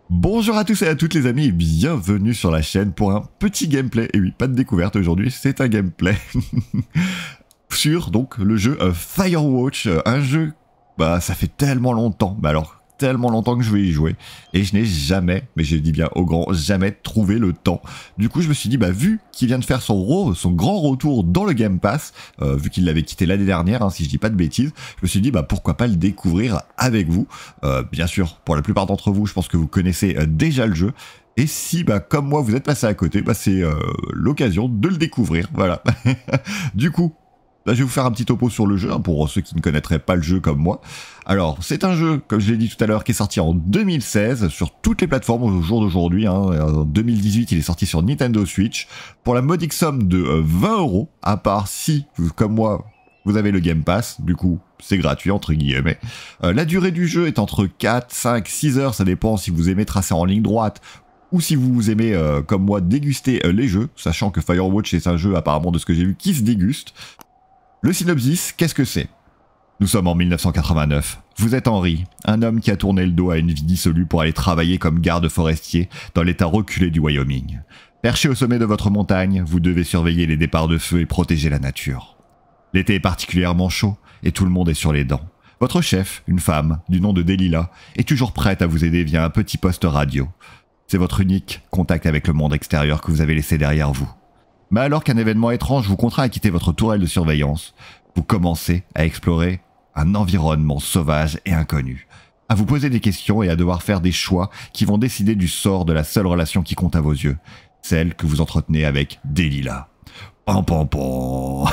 Bonjour à tous et à toutes les amis et bienvenue sur la chaîne pour un petit gameplay. Et oui, pas de découverte aujourd'hui, c'est un gameplay sur donc le jeu Firewatch, un jeu, bah ça fait tellement longtemps, bah alors tellement longtemps que je vais y jouer et je n'ai jamais, mais je dis bien au grand jamais, trouvé le temps. Du coup je me suis dit, bah vu qu'il vient de faire son grand retour dans le Game Pass, vu qu'il l'avait quitté l'année dernière, hein, si je dis pas de bêtises, je me suis dit bah pourquoi pas le découvrir avec vous. Bien sûr, pour la plupart d'entre vous, je pense que vous connaissez déjà le jeu. Et si, bah, comme moi, vous êtes passé à côté, bah, c'est l'occasion de le découvrir, voilà. Du coup, là, je vais vous faire un petit topo sur le jeu, hein, pour ceux qui ne connaîtraient pas le jeu comme moi. Alors, c'est un jeu, comme je l'ai dit tout à l'heure, qui est sorti en 2016 sur toutes les plateformes au jour d'aujourd'hui. Hein. En 2018, il est sorti sur Nintendo Switch pour la modique somme de 20 €, à part si, comme moi, vous avez le Game Pass, du coup, c'est gratuit, entre guillemets. La durée du jeu est entre 4, 5, 6 heures, ça dépend si vous aimez tracer en ligne droite ou si vous aimez, comme moi, déguster les jeux, sachant que Firewatch est un jeu, apparemment, de ce que j'ai vu, qui se déguste. Le synopsis, qu'est-ce que c'est? Nous sommes en 1989. Vous êtes Henry, un homme qui a tourné le dos à une vie dissolue pour aller travailler comme garde forestier dans l'état reculé du Wyoming. Perché au sommet de votre montagne, vous devez surveiller les départs de feu et protéger la nature. L'été est particulièrement chaud et tout le monde est sur les dents. Votre chef, une femme du nom de Delilah, est toujours prête à vous aider via un petit poste radio. C'est votre unique contact avec le monde extérieur que vous avez laissé derrière vous. Mais alors qu'un événement étrange vous contraint à quitter votre tourelle de surveillance, vous commencez à explorer un environnement sauvage et inconnu, à vous poser des questions et à devoir faire des choix qui vont décider du sort de la seule relation qui compte à vos yeux, celle que vous entretenez avec Delilah. Pam pam pam.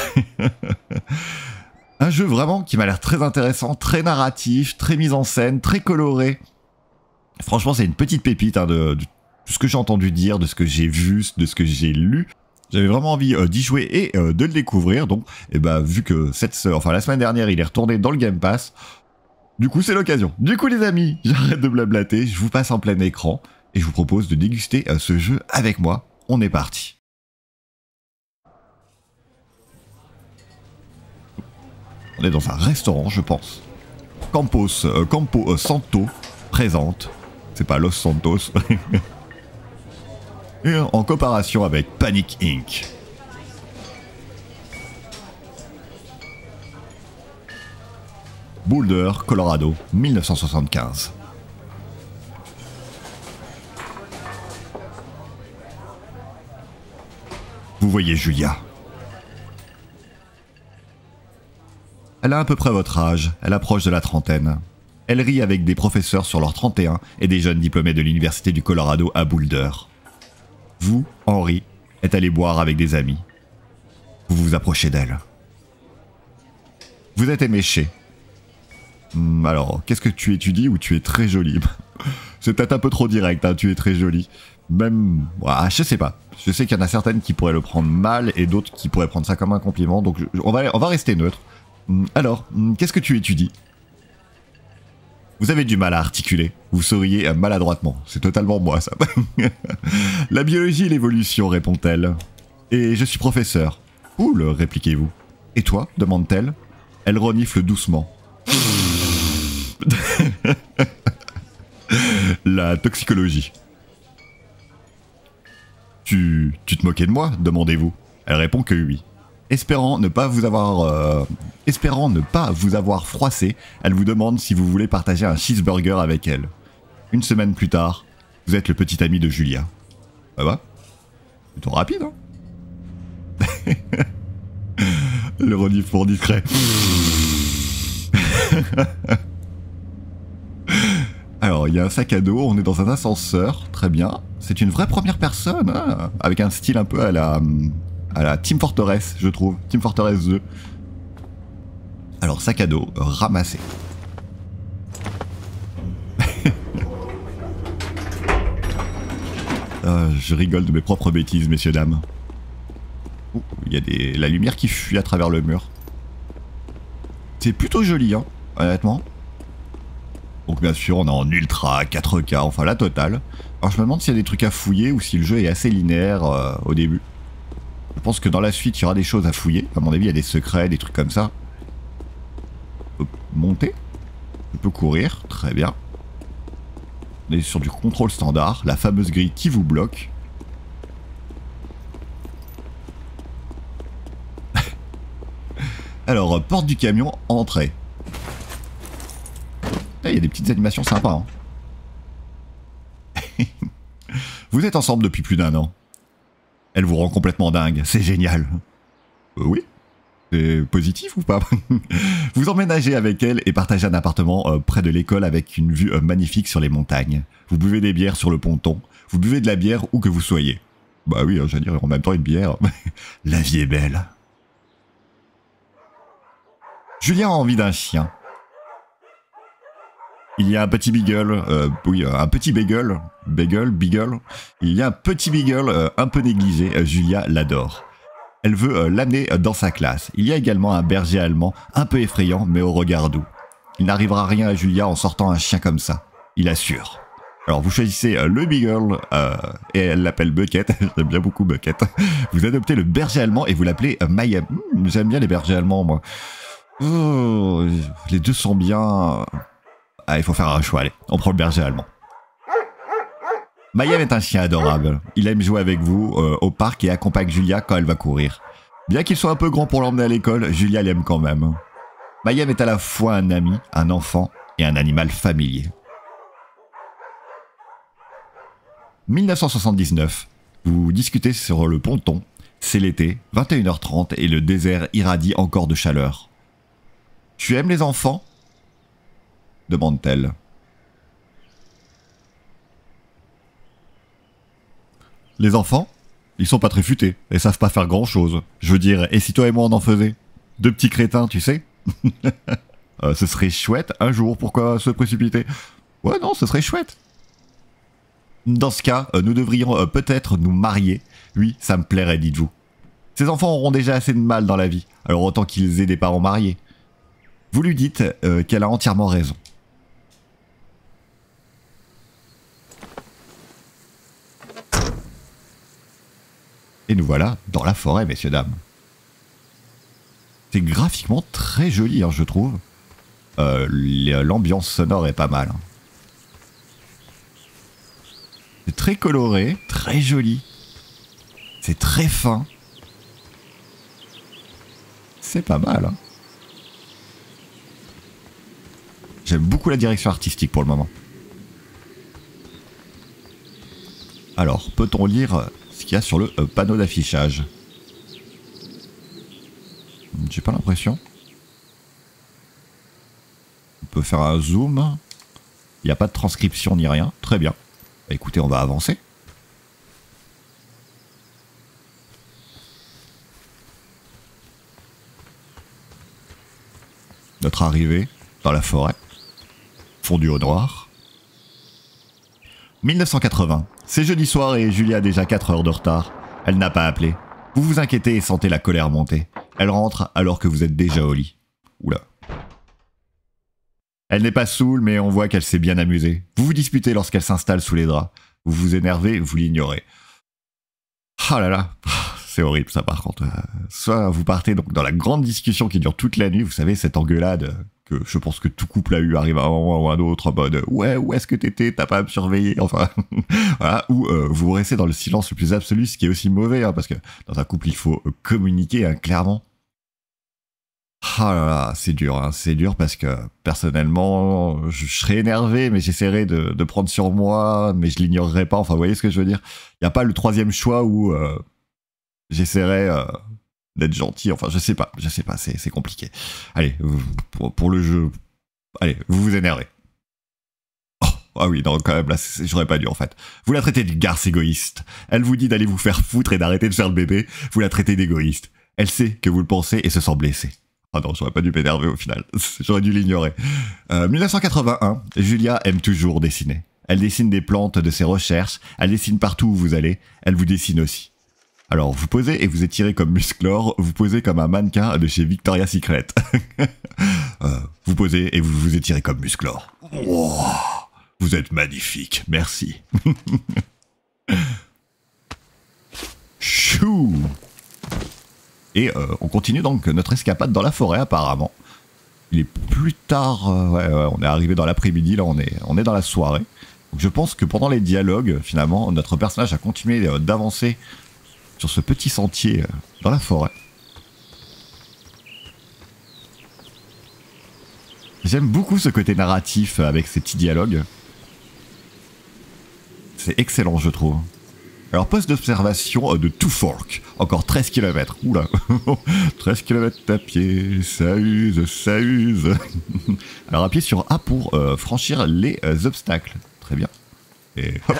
Un jeu vraiment qui m'a l'air très intéressant, très narratif, très mise en scène, très coloré. Franchement, c'est une petite pépite, hein, de ce que j'ai entendu dire, de ce que j'ai vu, de ce que j'ai lu. J'avais vraiment envie d'y jouer et de le découvrir. Donc, vu que la semaine dernière, il est retourné dans le Game Pass, du coup, c'est l'occasion. Du coup, les amis, j'arrête de blablater, je vous passe en plein écran et je vous propose de déguster ce jeu avec moi. On est parti. On est dans un restaurant, je pense. Campo Santo présente. C'est pas Los Santos. Et en coopération avec Panic Inc. Boulder, Colorado, 1975. Vous voyez Julia. Elle a à peu près votre âge, elle approche de la trentaine. Elle rit avec des professeurs sur leur 31 et des jeunes diplômés de l'université du Colorado à Boulder. Vous, Henry, êtes allé boire avec des amis. Vous vous approchez d'elle. Vous êtes éméché. Alors, qu'est-ce que tu étudies ou tu es très jolie? C'est peut-être un peu trop direct, hein, tu es très jolie. Même... je sais pas. Je sais qu'il y en a certaines qui pourraient le prendre mal et d'autres qui pourraient prendre ça comme un compliment, donc on va rester neutre. Alors, qu'est-ce que tu étudies? Vous avez du mal à articuler, vous souriez maladroitement, c'est totalement moi ça. La biologie et l'évolution, répond-elle. Et je suis professeur. Cool, répliquez-vous. Et toi, demande-t-elle. Elle renifle doucement. La toxicologie. Tu te moquais de moi, demandez-vous. Elle répond que oui. Espérant ne pas vous avoir froissé, elle vous demande si vous voulez partager un cheeseburger avec elle. Une semaine plus tard, vous êtes le petit ami de Julia. Ça va? Plutôt rapide, hein? Le reniflement discret. Alors, il y a un sac à dos, on est dans un ascenseur, très bien. C'est une vraie première personne, hein, avec un style un peu à la Team Fortress, je trouve. Team Fortress 2. Alors, sac à dos, ramassé. Je rigole de mes propres bêtises, messieurs, dames. Il y a la lumière qui fuit à travers le mur. C'est plutôt joli, hein, honnêtement. Donc bien sûr, on est en ultra, 4K, enfin la totale. Alors je me demande s'il y a des trucs à fouiller ou si le jeu est assez linéaire au début. Je pense que dans la suite, il y aura des choses à fouiller. À mon avis, il y a des secrets, des trucs comme ça. Je peux monter. Je peux courir, très bien. On est sur du contrôle standard, la fameuse grille qui vous bloque. Alors, porte du camion, entrée. Il y a des petites animations sympas. Hein. Vous êtes ensemble depuis plus d'1 an. Elle vous rend complètement dingue, c'est génial. Oui. C'est positif ou pas? Vous emménagez avec elle et partagez un appartement près de l'école avec une vue magnifique sur les montagnes. Vous buvez des bières sur le ponton. Vous buvez de la bière où que vous soyez. Bah oui, j'allais dire en même temps une bière. La vie est belle. Julien a envie d'un chien. Il y a un petit beagle, oui, un petit beagle, beagle. Il y a un petit beagle un peu négligé, Julia l'adore. Elle veut l'amener dans sa classe. Il y a également un berger allemand, un peu effrayant, mais au regard doux. Il n'arrivera rien à Julia en sortant un chien comme ça, il assure. Alors vous choisissez le beagle, et elle l'appelle Bucket, j'aime bien beaucoup Bucket. Vous adoptez le berger allemand et vous l'appelez Maya. J'aime bien les bergers allemands, moi. Oh, les deux sont bien... Ah, il faut faire un choix, allez, on prend le berger allemand. Mayhem est un chien adorable. Il aime jouer avec vous au parc et accompagne Julia quand elle va courir. Bien qu'il soit un peu grand pour l'emmener à l'école, Julia l'aime quand même. Mayhem est à la fois un ami, un enfant et un animal familier. 1979. Vous discutez sur le ponton. C'est l'été, 21h30 et le désert irradie encore de chaleur. Tu aimes les enfants ? Demande-t-elle. Les enfants, ils sont pas très futés et savent pas faire grand-chose. Je veux dire, et si toi et moi on en faisait? Deux petits crétins, tu sais. Ce serait chouette un jour, pourquoi se précipiter? Ouais, non, ce serait chouette. Dans ce cas, nous devrions peut-être nous marier. Oui, ça me plairait, dites-vous. Ces enfants auront déjà assez de mal dans la vie, alors autant qu'ils aient des parents mariés. Vous lui dites qu'elle a entièrement raison. Et nous voilà dans la forêt, messieurs, dames. C'est graphiquement très joli, hein, je trouve. L'ambiance sonore est pas mal. Hein. C'est très coloré, très joli. C'est très fin. C'est pas mal. Hein. J'aime beaucoup la direction artistique pour le moment. Alors, peut-on lire ce qu'il y a sur le panneau d'affichage? J'ai pas l'impression. On peut faire un zoom. Il n'y a pas de transcription ni rien. Très bien. Bah, écoutez, on va avancer. Notre arrivée dans la forêt. Fondu au noir. 1980. C'est jeudi soir et Julia a déjà 4 heures de retard. Elle n'a pas appelé. Vous vous inquiétez et sentez la colère monter. Elle rentre alors que vous êtes déjà au lit. Oula. Elle n'est pas saoule, mais on voit qu'elle s'est bien amusée. Vous vous disputez lorsqu'elle s'installe sous les draps. Vous vous énervez, vous l'ignorez. Ah là là, c'est horrible ça par contre. Soit vous partez donc dans la grande discussion qui dure toute la nuit, vous savez, cette engueulade que je pense que tout couple a eu, arrive à un moment ou à un autre, en mode « Ouais, où est-ce que t'étais? T'as pas à me surveiller ?» Enfin, voilà. Ou vous restez dans le silence le plus absolu, ce qui est aussi mauvais, hein, parce que dans un couple, il faut communiquer, hein, clairement. Ah là là, c'est dur parce que personnellement, je serais énervé, mais j'essaierais de prendre sur moi, mais je l'ignorerai pas. Enfin, vous voyez ce que je veux dire? Il n'y a pas le troisième choix où j'essaierais d'être gentil. Enfin, je sais pas, c'est compliqué. Allez, pour le jeu, allez, vous vous énervez. Oh, ah oui, non, quand même, là, j'aurais pas dû en fait. Vous la traitez de garce égoïste. Elle vous dit d'aller vous faire foutre et d'arrêter de faire le bébé. Vous la traitez d'égoïste. Elle sait que vous le pensez et se sent blessée. Ah non, j'aurais pas dû m'énerver au final. J'aurais dû l'ignorer. 1981, Julia aime toujours dessiner. Elle dessine des plantes de ses recherches, elle dessine partout où vous allez, elle vous dessine aussi. Alors, vous posez et vous étirez comme Musclor, vous posez comme un mannequin de chez Victoria's Secret. Vous posez et vous vous étirez comme Musclor. Oh, vous êtes magnifique, merci. Chou. Et on continue donc notre escapade dans la forêt apparemment. Il est plus tard, ouais, on est arrivé dans l'après-midi, là on est dans la soirée. Donc je pense que pendant les dialogues, finalement, notre personnage a continué d'avancer sur ce petit sentier dans la forêt. J'aime beaucoup ce côté narratif avec ces petits dialogues. C'est excellent, je trouve. Alors, poste d'observation de Two Fork. Encore 13 km. Oula. 13 km à pied. Ça use, ça use. Alors, appuyez sur A pour franchir les obstacles. Très bien. Et hop.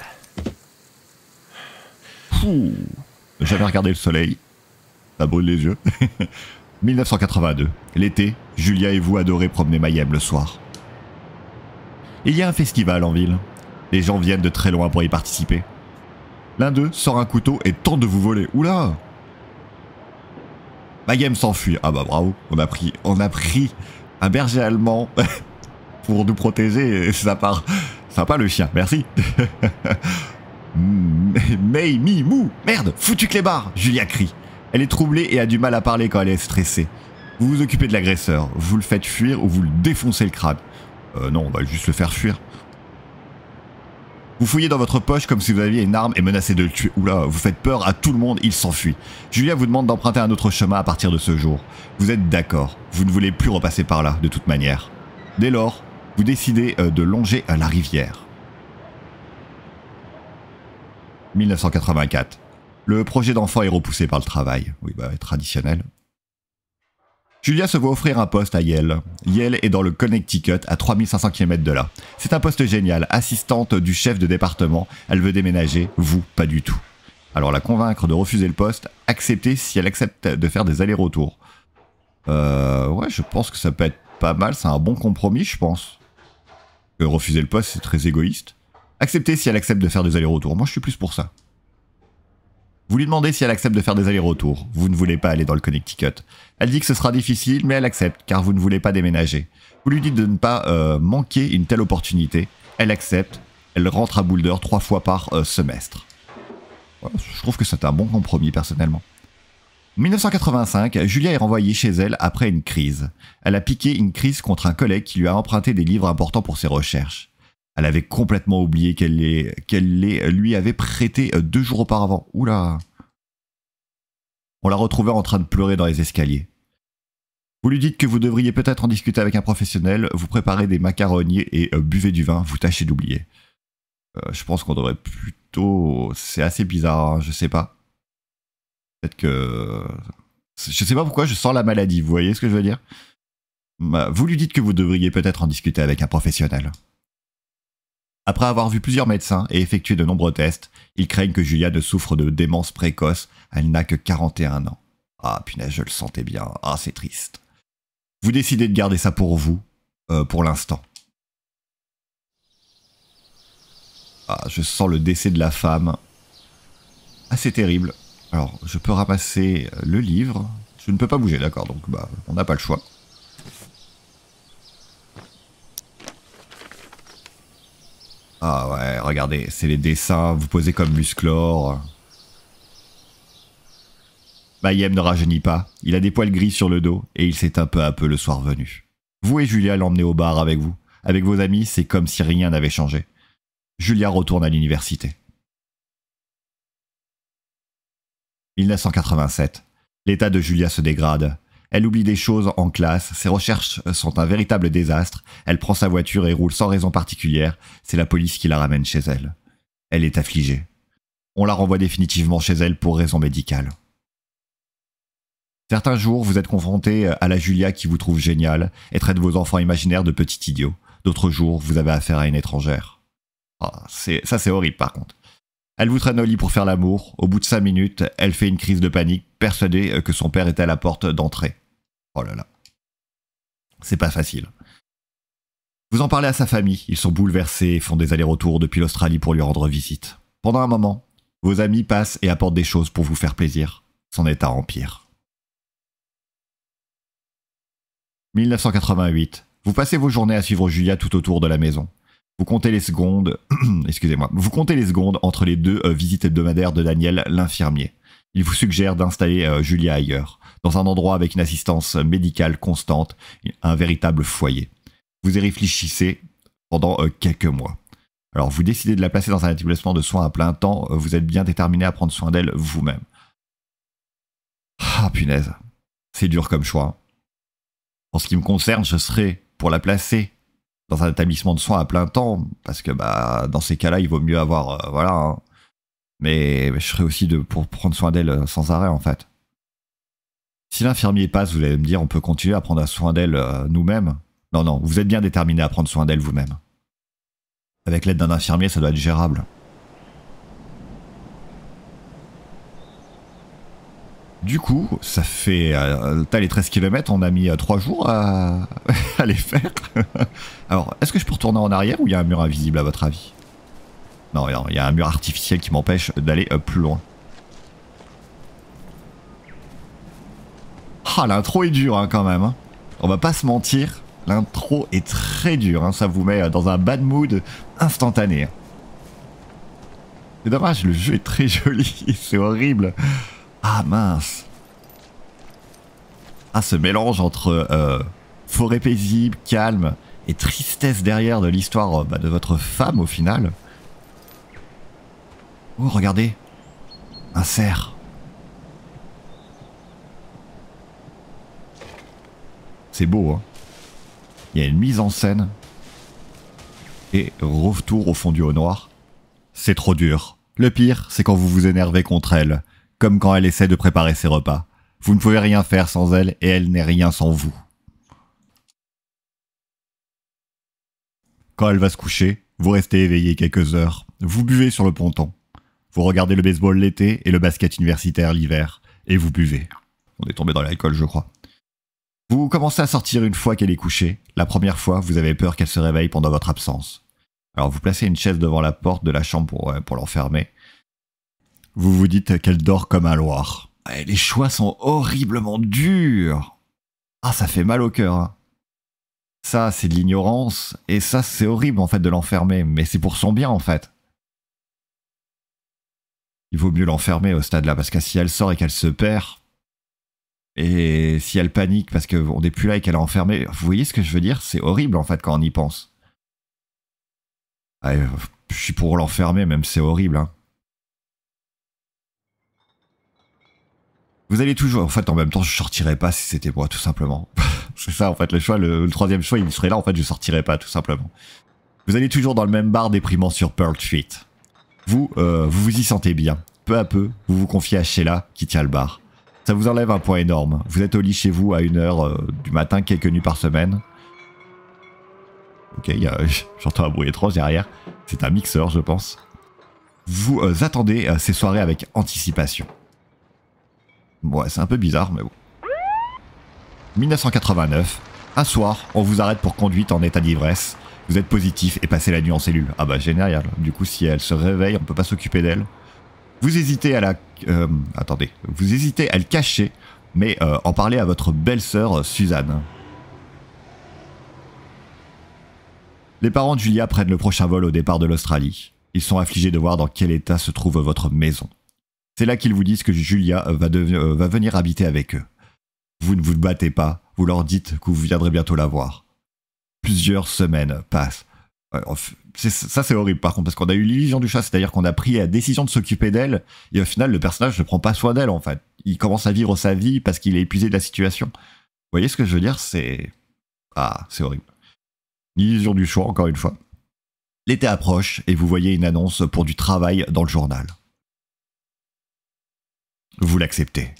Pouh. Jamais regardé le soleil. Ça brûle les yeux. 1982. L'été, Julia et vous adorez promener Mayhem le soir. Il y a un festival en ville. Les gens viennent de très loin pour y participer. L'un d'eux sort un couteau et tente de vous voler. Oula! Mayhem s'enfuit. Ah bah bravo, on a pris un berger allemand pour nous protéger et ça part le chien, merci. Mei, mi, mou, merde, foutu clébard, Julia crie. Elle est troublée et a du mal à parler quand elle est stressée. Vous vous occupez de l'agresseur, vous le faites fuir ou vous le défoncez le crâne. Non, on va juste le faire fuir. Vous fouillez dans votre poche comme si vous aviez une arme et menacez de le tuer. Oula, vous faites peur à tout le monde, il s'enfuit. Julia vous demande d'emprunter un autre chemin à partir de ce jour. Vous êtes d'accord, vous ne voulez plus repasser par là, de toute manière. Dès lors, vous décidez de longer la rivière. 1984. Le projet d'enfant est repoussé par le travail. Oui, bah, traditionnel. Julia se voit offrir un poste à Yale. Yale est dans le Connecticut, à 3500 km de là. C'est un poste génial, assistante du chef de département. Elle veut déménager, vous, pas du tout. Alors la convaincre de refuser le poste, accepter si elle accepte de faire des allers-retours. Ouais, je pense que ça peut être pas mal, c'est un bon compromis, je pense. Refuser le poste, c'est très égoïste. Accepter si elle accepte de faire des allers-retours, moi je suis plus pour ça. Vous lui demandez si elle accepte de faire des allers-retours. Vous ne voulez pas aller dans le Connecticut. Elle dit que ce sera difficile, mais elle accepte, car vous ne voulez pas déménager. Vous lui dites de ne pas manquer une telle opportunité. Elle accepte. Elle rentre à Boulder 3 fois par semestre. Voilà, je trouve que c'est un bon compromis, personnellement. 1985, Julia est renvoyée chez elle après une crise. Elle a piqué une crise contre un collègue qui lui a emprunté des livres importants pour ses recherches. Elle avait complètement oublié qu'elle les lui avait prêtés 2 jours auparavant. Oula! On l'a retrouvée en train de pleurer dans les escaliers. Vous lui dites que vous devriez peut-être en discuter avec un professionnel, vous préparez des macaroniers et buvez du vin, vous tâchez d'oublier. Je pense qu'on devrait plutôt... C'est assez bizarre, hein, je sais pas. Peut-être que... Je sais pas pourquoi je sens la maladie, vous voyez ce que je veux dire? Vous lui dites que vous devriez peut-être en discuter avec un professionnel. Après avoir vu plusieurs médecins et effectué de nombreux tests, ils craignent que Julia ne souffre de démence précoce, elle n'a que 41 ans. Ah punaise, je le sentais bien, ah c'est triste. Vous décidez de garder ça pour vous, pour l'instant. Ah, je sens le décès de la femme. Assez terrible. Alors, je peux ramasser le livre. Je ne peux pas bouger, d'accord, donc bah, on n'a pas le choix. Ah ouais, regardez, c'est les dessins, vous posez comme Musclor. Mayhem ne rajeunit pas, il a des poils gris sur le dos et il s'éteint peu à peu le soir venu. Vous et Julia l'emmenez au bar avec vous. Avec vos amis, c'est comme si rien n'avait changé. Julia retourne à l'université. 1987. L'état de Julia se dégrade. Elle oublie des choses en classe, ses recherches sont un véritable désastre, elle prend sa voiture et roule sans raison particulière, c'est la police qui la ramène chez elle. Elle est affligée. On la renvoie définitivement chez elle pour raison médicale. Certains jours, vous êtes confronté à la Julia qui vous trouve géniale et traite vos enfants imaginaires de petits idiots. D'autres jours, vous avez affaire à une étrangère. Ah, ça c'est horrible par contre. Elle vous traîne au lit pour faire l'amour. Au bout de 5 minutes, elle fait une crise de panique, persuadée que son père est à la porte d'entrée. Oh là là. C'est pas facile. Vous en parlez à sa famille, ils sont bouleversés et font des allers-retours depuis l'Australie pour lui rendre visite. Pendant un moment, vos amis passent et apportent des choses pour vous faire plaisir. Son état empire. 1988. Vous passez vos journées à suivre Julia tout autour de la maison. Vous comptez les secondes... Excusez-moi. Vous comptez les secondes entre les 2 visites hebdomadaires de Daniel, l'infirmier. Il vous suggère d'installer Julia ailleurs, dans un endroit avec une assistance médicale constante, un véritable foyer. Vous y réfléchissez pendant quelques mois. Alors vous décidez de la placer dans un établissement de soins à plein temps, vous êtes bien déterminé à prendre soin d'elle vous-même. Ah punaise, c'est dur comme choix. En ce qui me concerne, je serais pour la placer dans un établissement de soins à plein temps, parce que bah dans ces cas-là, il vaut mieux avoir... voilà. Hein. Mais je serais aussi pour prendre soin d'elle sans arrêt en fait. Si l'infirmier passe, vous allez me dire on peut continuer à prendre soin d'elle nous-mêmes. Non, non, vous êtes bien déterminé à prendre soin d'elle vous-même. Avec l'aide d'un infirmier, ça doit être gérable. Du coup, ça fait... t'as les 13 km, on a mis 3 jours à, à les faire. Alors, est-ce que je peux retourner en arrière ou il y a un mur invisible à votre avis? Non, il y a un mur artificiel qui m'empêche d'aller plus loin. Ah, l'intro est dure hein, quand même. Hein. On va pas se mentir, l'intro est très dure. Hein. Ça vous met dans un bad mood instantané. C'est dommage, le jeu est très joli, c'est horrible. Ah mince. Ah, ce mélange entre forêt paisible, calme et tristesse derrière de l'histoire de votre femme au final. Oh, regardez. Un cerf. C'est beau, hein. Il y a une mise en scène. Et retour au fondu au noir. C'est trop dur. Le pire, c'est quand vous vous énervez contre elle. Comme quand elle essaie de préparer ses repas. Vous ne pouvez rien faire sans elle et elle n'est rien sans vous. Quand elle va se coucher, vous restez éveillé quelques heures. Vous buvez sur le ponton. Vous regardez le baseball l'été et le basket universitaire l'hiver. Et vous buvez. On est tombé dans l'alcool, je crois. Vous commencez à sortir une fois qu'elle est couchée. La première fois, vous avez peur qu'elle se réveille pendant votre absence. Alors vous placez une chaise devant la porte de la chambre pour l'enfermer. Vous vous dites qu'elle dort comme un loir. Et les choix sont horriblement durs. Ah, ça fait mal au cœur. Hein. Ça, c'est de l'ignorance. Et ça, c'est horrible en fait de l'enfermer. Mais c'est pour son bien en fait. Il vaut mieux l'enfermer au stade là. Parce que si elle sort et qu'elle se perd... Et si elle panique parce qu'on n'est plus là et qu'elle est enfermée... Vous voyez ce que je veux dire? C'est horrible en fait quand on y pense. Ah, je suis pour l'enfermer même, c'est horrible. Hein. Vous allez toujours... En fait, en même temps, je sortirais pas si c'était moi, tout simplement. C'est ça, en fait, le choix. Le troisième choix, il serait là. En fait, je sortirais pas, tout simplement. Vous allez toujours dans le même bar déprimant sur Pearl Street. Vous y sentez bien. Peu à peu, vous vous confiez à Sheila, qui tient le bar. Ça vous enlève un poids énorme. Vous êtes au lit chez vous à 1h du matin, quelques nuits par semaine. Ok, j'entends un bruit étrange derrière. C'est un mixeur, je pense. Vous attendez ces soirées avec anticipation. Ouais, c'est un peu bizarre, mais bon. 1989. Un soir, on vous arrête pour conduite en état d'ivresse. Vous êtes positif et passez la nuit en cellule. Ah bah génial. Du coup, si elle se réveille, on peut pas s'occuper d'elle. Vous hésitez à la... attendez. Vous hésitez à le cacher, mais en parler à votre belle-sœur Suzanne. Les parents de Julia prennent le prochain vol au départ de l'Australie. Ils sont affligés de voir dans quel état se trouve votre maison. C'est là qu'ils vous disent que Julia va venir habiter avec eux. Vous ne vous battez pas, vous leur dites que vous viendrez bientôt la voir. Plusieurs semaines passent. Ça c'est horrible par contre, parce qu'on a eu l'illusion du chat, c'est-à-dire qu'on a pris la décision de s'occuper d'elle, et au final le personnage ne prend pas soin d'elle en fait. Il commence à vivre sa vie parce qu'il est épuisé de la situation. Vous voyez ce que je veux dire? C'est... Ah, c'est horrible. L'illusion du choix, encore une fois. L'été approche, et vous voyez une annonce pour du travail dans le journal. Vous l'acceptez.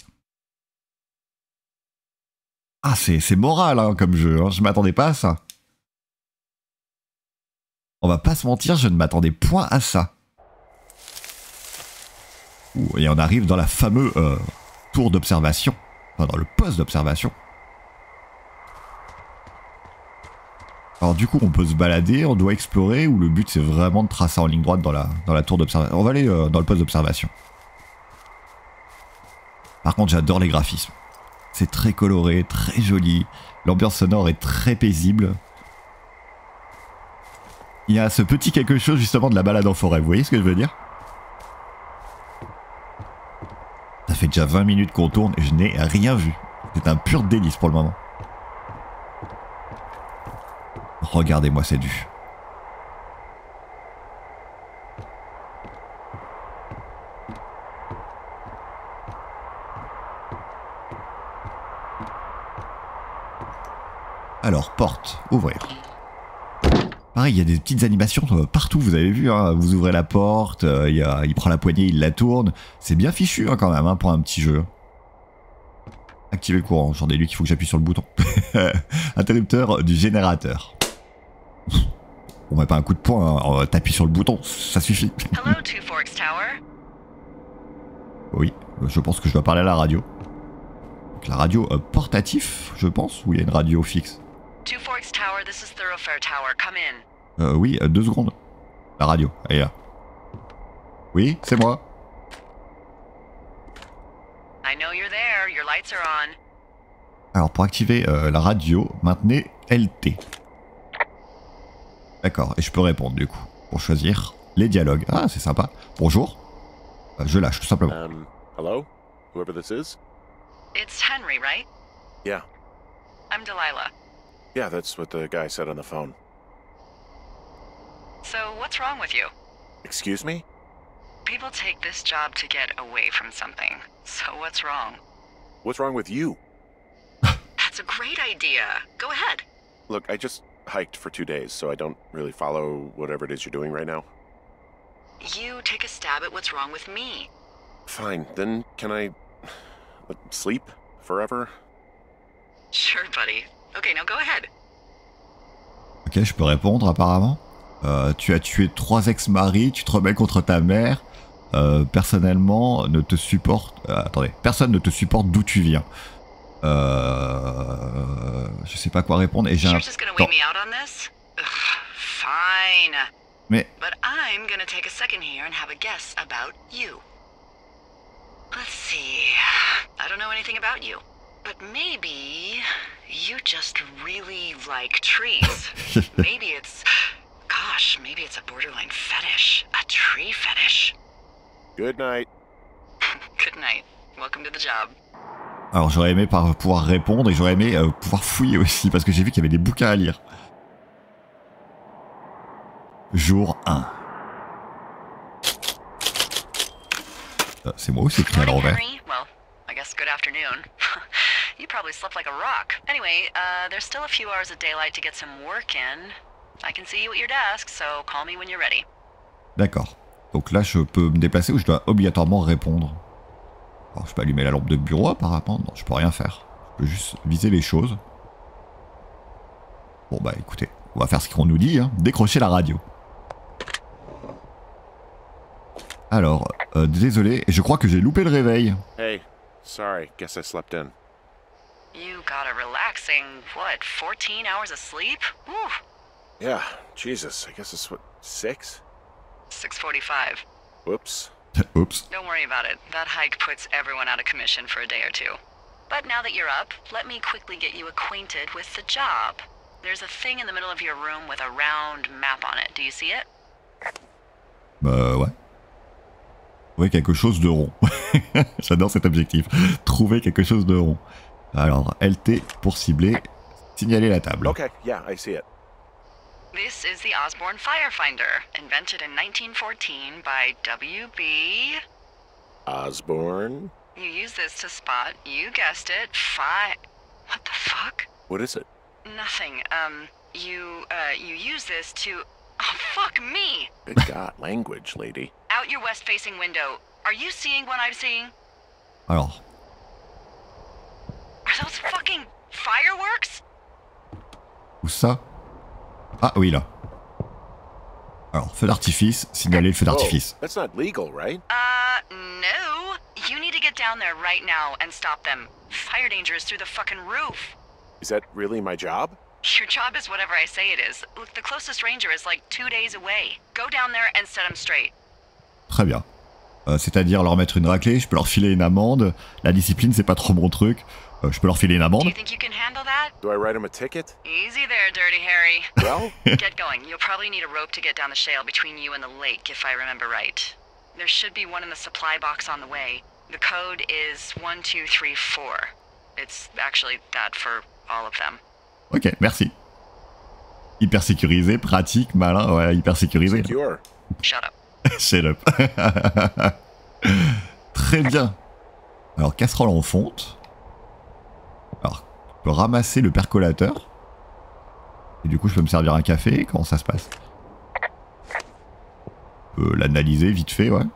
Ah, c'est moral hein, comme jeu, hein. Je m'attendais pas à ça. On va pas se mentir, je ne m'attendais point à ça. Ouh, et on arrive dans la fameuse tour d'observation. Enfin, dans le poste d'observation. Alors du coup, on peut se balader, on doit explorer, ou le but c'est vraiment de tracer en ligne droite dans la tour d'observation. On va aller dans le poste d'observation. Par contre, j'adore les graphismes. C'est très coloré, très joli. L'ambiance sonore est très paisible. Il y a ce petit quelque chose justement de la balade en forêt, vous voyez ce que je veux dire? Ça fait déjà 20 minutes qu'on tourne et je n'ai rien vu. C'est un pur délice pour le moment. Regardez-moi cette vue. Alors, porte, ouvrir. Pareil, il y a des petites animations partout, vous avez vu, hein, vous ouvrez la porte, il prend la poignée, il la tourne. C'est bien fichu hein, quand même hein, pour un petit jeu. Activer le courant, j'en ai lu qu'il faut que j'appuie sur le bouton. Interrupteur du générateur. On met pas un coup de poing, hein, t'appuies sur le bouton, ça suffit. Hello, Two Forks Tower. Oui, je pense que je dois parler à la radio. Donc, la radio portatif, je pense, ou il y a une radio fixe? Two Forks Tower, this is Thoroughfare Tower. Come in. Oui, 2 secondes. La radio, elle est là. Oui, c'est moi. I know you're there. Your lights are on. Alors pour activer la radio, maintenez LT. D'accord, et je peux répondre du coup, pour choisir les dialogues. Ah, c'est sympa. Bonjour. Je lâche tout simplement. Hello? Whoever this is? It's Henry, right? Yeah. I'm Delilah. Yeah, that's what the guy said on the phone. So, what's wrong with you? Excuse me? People take this job to get away from something. So, what's wrong? What's wrong with you? That's a great idea. Go ahead. Look, I just hiked for 2 days, so I don't really follow whatever it is you're doing right now. You take a stab at what's wrong with me. Fine, then can I sleep forever? Sure, buddy. Okay, now go ahead. Ok, je peux répondre apparemment. Tu as tué 3 ex-maris, tu te remets contre ta mère. Personnellement, ne te supporte... attendez, personne ne te supporte d'où tu viens. Je sais pas quoi répondre et j'ai un... You're just gonna wait me out on this? Ugh, fine. Mais... But I'm gonna take a second here and have a guess about you. Let's see. I don't know anything about you. But maybe you just really like trees. Maybe it's... Gosh, maybe it's a borderline fetish. A tree fetish. Good night. Good night. Welcome to the job. Alors j'aurais aimé pouvoir répondre et j'aurais aimé pouvoir fouiller aussi parce que j'ai vu qu'il y avait des bouquins à lire. Jour 1. C'est moi aussi écrit à l'envers. Well, I guess good afternoon. You probably slept like a rock. Anyway, there's still a few hours of daylight to get some work in. I can see you at your desk, so call me when you're ready. D'accord. Donc là, je peux me déplacer ou je dois obligatoirement répondre. Alors, je peux allumer la lampe de bureau apparemment. Non, je peux rien faire. Je peux juste viser les choses. Bon bah écoutez, on va faire ce qu'on nous dit, hein. Décrocher la radio. Alors, désolé, je crois que j'ai loupé le réveil. Hey, sorry, guess I slept in. You got a relaxing, what, 14 hours of sleep? Whew. Yeah, Jesus, I guess it's what, 6? 6:45. Whoops. Oups. Don't worry about it. That hike puts everyone out of commission for a day or two. But now that you're up, let me quickly get you acquainted with the job. There's a thing in the middle of your room with a round map on it. Do you see it? Bah ouais. Trouver quelque chose de rond. J'adore cet objectif. Trouver quelque chose de rond. Alors, LT pour cibler, signaler la table. Okay, yeah, I see it. This is the Osborne Firefinder, invented in 1914 by W.B. Osborne? You use this to spot, you guessed it, What the fuck? What is it? Nothing. You use this to... Oh, fuck me! Good God, language, lady. Out your west-facing window. Are you seeing what I'm seeing? Alors. Are those fucking fireworks? Où ça? Ah oui là. Alors, feu d'artifice, signaler le feu d'artifice. Oh, that's not legal, right? No. You need to get down there right now and stop them. Fire danger is through the fucking roof. Is that really my job? Your job is whatever I say it is. Look, the closest ranger is like 2 days away. Go down there and set them straight. Très bien. C'est-à-dire leur mettre une raclée, je peux leur filer une amende. La discipline, c'est pas trop mon truc. Je peux leur filer une Do amende. you think you can handle that? Do I write him a ticket? Easy there, Dirty Harry. Well, Get going. You'll probably need a rope to get down the shale between you and the lake, if I remember right. There should be one in the supply box on the way. The code is 1234. It's actually that for all of them. Ok, merci. Hyper sécurisé, pratique, malin, ouais, hyper sécurisé. secure. Shut up. Shut up. Très bien. Alors, casserole en fonte. Alors, je peux ramasser le percolateur. Et du coup, je peux me servir un café? Comment ça se passe? L'analyser vite fait, ouais.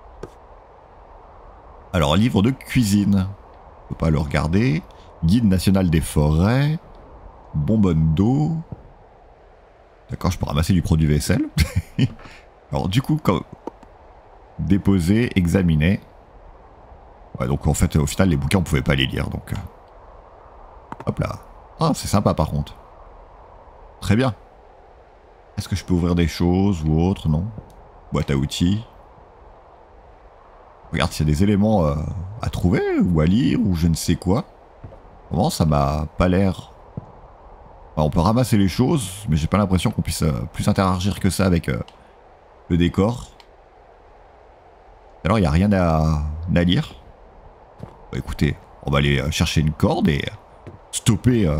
Alors, livre de cuisine. On peut pas le regarder. Guide national des forêts. Bonbonne d'eau. D'accord, je peux ramasser du produit vaisselle. Alors, du coup, comme... déposer, examiner. Ouais, donc en fait, au final, les bouquins, on pouvait pas les lire, donc... Hop là. Ah, c'est sympa, par contre. Très bien. Est-ce que je peux ouvrir des choses ou autre? Non. Boîte à outils. Regarde s'il y a des éléments à trouver ou à lire ou je ne sais quoi. Vraiment, ça m'a pas l'air... Enfin, on peut ramasser les choses, mais j'ai pas l'impression qu'on puisse plus interagir que ça avec le décor. Alors, il n'y a rien à lire. Bah, écoutez, on va aller chercher une corde et stopper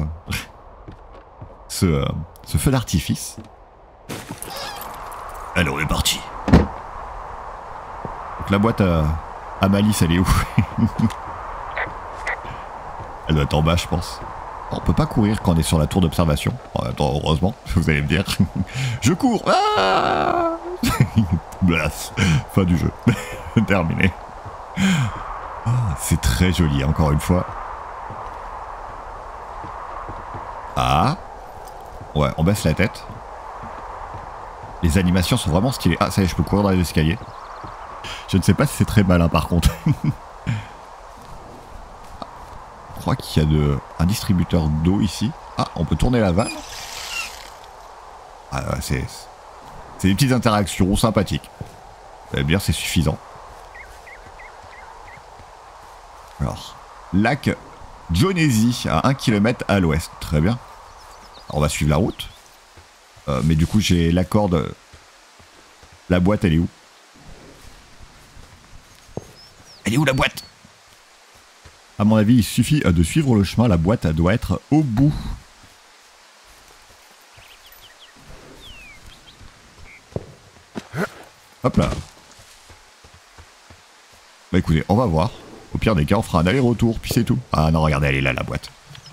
ce feu d'artifice. Allez, on est parti. Donc la boîte à malice, elle est où? Elle doit être en bas, je pense. On peut pas courir quand on est sur la tour d'observation. Attends, heureusement, vous allez me dire. Je cours. Ah Blast. Fin du jeu. Terminé. Oh, c'est très joli, encore une fois. Ah. Ouais, on baisse la tête. Les animations sont vraiment stylées. Ah, ça y est, je peux courir dans les escaliers. Je ne sais pas si c'est très malin, par contre. Je crois qu'il y a un distributeur d'eau ici. Ah, on peut tourner la vanne. Ah, c'est des petites interactions sympathiques. Eh bien, c'est suffisant. Alors, lac Jonesy, à 1 km à l'ouest. Très bien. Alors, on va suivre la route. Mais du coup, j'ai la corde. La boîte, elle est où? Elle est où, la boîte? À mon avis, il suffit de suivre le chemin. La boîte doit être au bout. Hop là. Bah écoutez, on va voir. Au pire des cas, on fera un aller-retour, puis c'est tout. Ah non, regardez, elle est là, la boîte.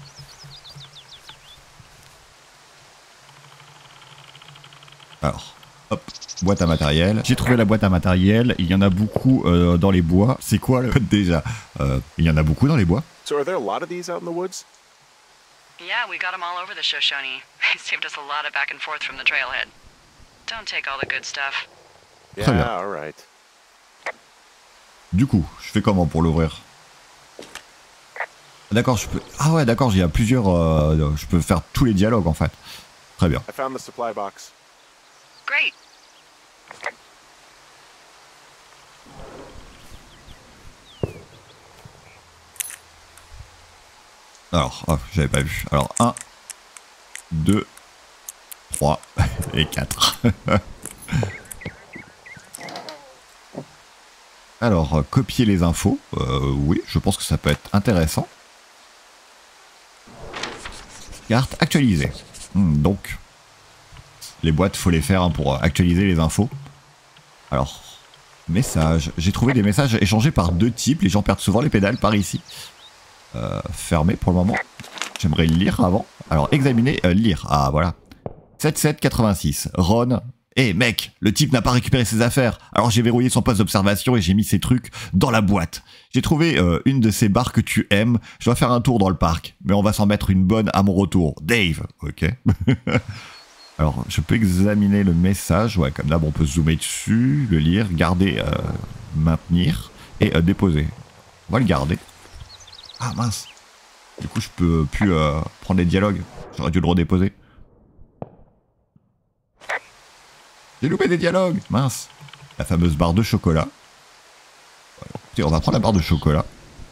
Alors, hop, boîte à matériel. J'ai trouvé la boîte à matériel. Il y en a beaucoup dans les bois. C'est quoi le code déjà? Il y en a beaucoup dans les bois. So are there a lot of these out in the woods? Yeah, we got them all over the Shoshone. They saved us a lot of back and forth from the trailhead. Don't take all the good stuff. Très bien. Yeah, all right. Du coup, je fais comment pour l'ouvrir? D'accord, je peux... Ah ouais, d'accord, il y a plusieurs... je peux faire tous les dialogues, en fait. Très bien. I found the supply box. Great. Alors, oh, j'avais pas vu. Alors, 1, 2, 3 et 4. Alors, copier les infos. Oui, je pense que ça peut être intéressant. Carte actualisée. Donc, les boîtes, faut les faire hein, pour actualiser les infos. Alors, messages. J'ai trouvé des messages échangés par deux types. Les gens perdent souvent les pédales par ici. Fermé pour le moment. J'aimerais le lire avant. Alors, examiner, lire. Ah, voilà. 7786. Ron. Eh mec, le type n'a pas récupéré ses affaires. Alors j'ai verrouillé son poste d'observation et j'ai mis ses trucs dans la boîte. J'ai trouvé une de ces bars que tu aimes. Je dois faire un tour dans le parc. Mais on va s'en mettre une bonne à mon retour. Dave. Ok. Alors, je peux examiner le message. Ouais, comme d'hab, on peut zoomer dessus, le lire, garder, maintenir et déposer. On va le garder. Ah mince. Du coup, je peux plus prendre les dialogues. J'aurais dû le redéposer. J'ai loupé des dialogues. Mince. La fameuse barre de chocolat. Écoutez, on va prendre la barre de chocolat.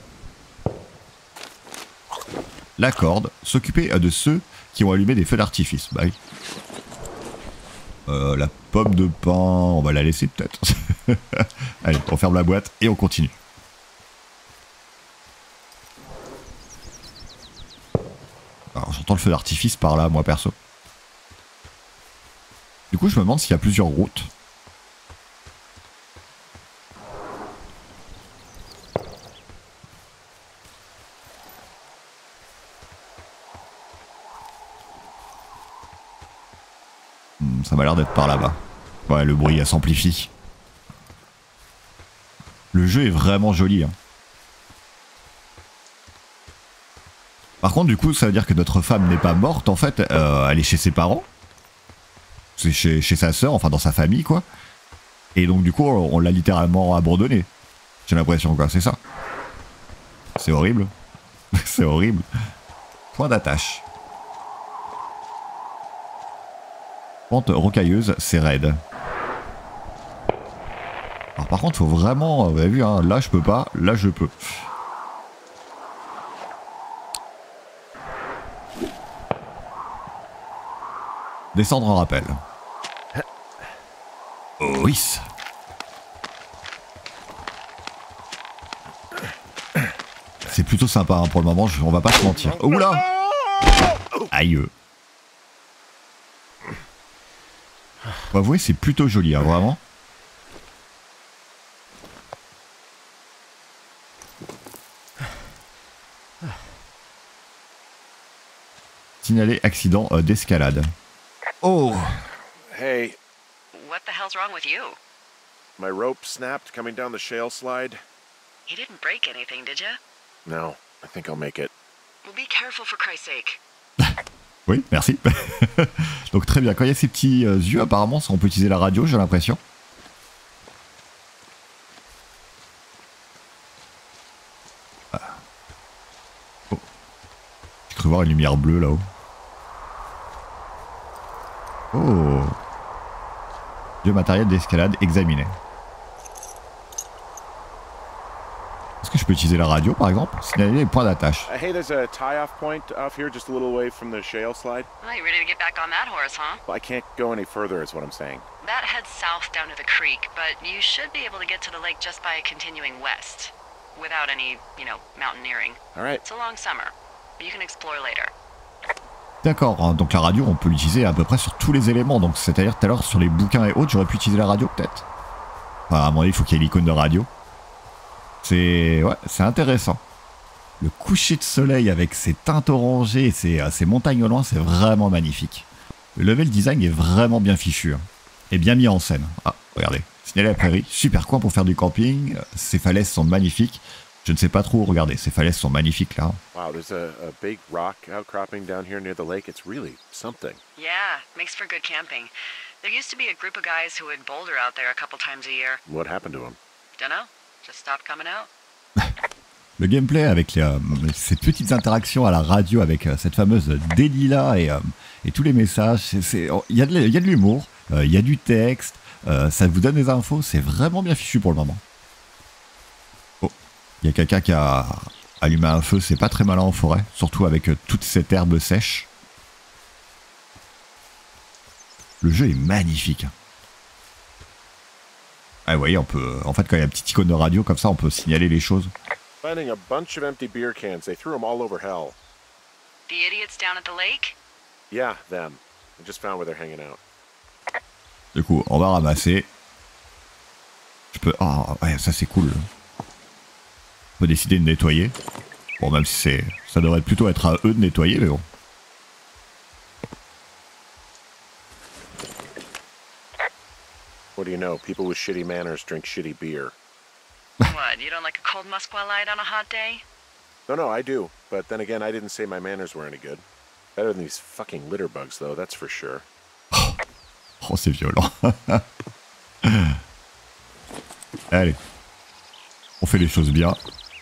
La corde. S'occuper de ceux qui ont allumé des feux d'artifice. Bah oui. La pomme de pain, on va la laisser peut-être. Allez, on ferme la boîte et on continue. Alors j'entends le feu d'artifice par là, moi perso. Du coup je me demande s'il y a plusieurs routes. Ça m'a l'air d'être par là-bas. Ouais, le bruit s'amplifie. Le jeu est vraiment joli. Hein. Par contre, du coup, ça veut dire que notre femme n'est pas morte, en fait. Elle est chez ses parents. C'est chez sa sœur, enfin dans sa famille, quoi. Et donc, du coup, on l'a littéralement abandonnée. J'ai l'impression, quoi, c'est ça. C'est horrible. C'est horrible. Point d'attache. Pente rocailleuse, c'est raide. Alors par contre, faut vraiment... Vous avez vu, hein, là je peux pas, là je peux. Descendre en rappel. Oh oui. C'est plutôt sympa hein, pour le moment, on va pas se mentir. Oula. Aïe. Faut avouer, c'est plutôt joli, hein, vraiment. Signaler accident d'escalade. Oh! Hey, What the hell's wrong with you? my rope snapped coming down the shale slide. You didn't break anything, did you? No, I think I'll make it. Well, be careful for Christ's sake. Oui, merci. Donc très bien, quand il y a ces petits yeux, apparemment, on peut utiliser la radio, j'ai l'impression. Ah. Oh. J'ai cru voir une lumière bleue là-haut. Oh. Vieux matériel d'escalade examiné. Est-ce que je peux utiliser la radio par exemple? Signaler les points d'attache. Hey, there's a tie-off point off here just a little way from the shale slide. Well, you ready to get back on that horse, huh? Well, I can't go any further is what I'm saying. That heads south down to the creek, but you should be able to get to the lake just by continuing west. Without any, mountaineering. All right. It's a long summer, but you can explore later. D'accord, hein, donc la radio on peut l'utiliser à peu près sur tous les éléments, donc c'est-à-dire tout à l'heure sur les bouquins et autres j'aurais pu utiliser la radio peut-être. Enfin à mon avis il faut qu'il y ait l'icône de radio. C'est intéressant. Le coucher de soleil avec ses teintes orangées et ses montagnes au loin c'est vraiment magnifique. Le level design est vraiment bien fichu hein, et bien mis en scène. Ah regardez, signaler la prairie, super coin pour faire du camping, ces falaises sont magnifiques. Je ne sais pas trop où regarder, ces falaises sont magnifiques là. Wow, there's a big rock outcropping down here near the lake. It's really something. Yeah, makes for good camping. There used to be a group of guys who would boulder out there a couple times a year. What happened to him? Dunno, just stopped coming out. Le gameplay avec ces petites interactions à la radio avec cette fameuse Delilah et tous les messages, il y a de l'humour, il y a du texte, ça vous donne des infos, c'est vraiment bien fichu pour le moment. Oh, il y a quelqu'un qui a allumé un feu, c'est pas très malin en forêt, surtout avec toute cette herbe sèche. Le jeu est magnifique. Ah, vous voyez, on peut, en fait, quand il y a une petite icône de radio comme ça, on peut signaler les choses. Finding a bunch of empty beer cans. They threw them all over hell. The idiots down at the lake? Yeah, them. I just found where they're hanging out. Du coup, on va ramasser. Je peux... Ah, ouais, ça c'est cool. On peut décider de nettoyer. Bon, même si c'est... Ça devrait plutôt être à eux de nettoyer, mais bon. What do you know? People with shitty manners drink shitty beer. What, you don't like a cold Musqua light on a hot day? No, I do. But then again, I didn't say my manners were any good. Better than these fucking litter bugs, though, that's for sure. Oh, c'est violent. Allez. On fait les choses bien.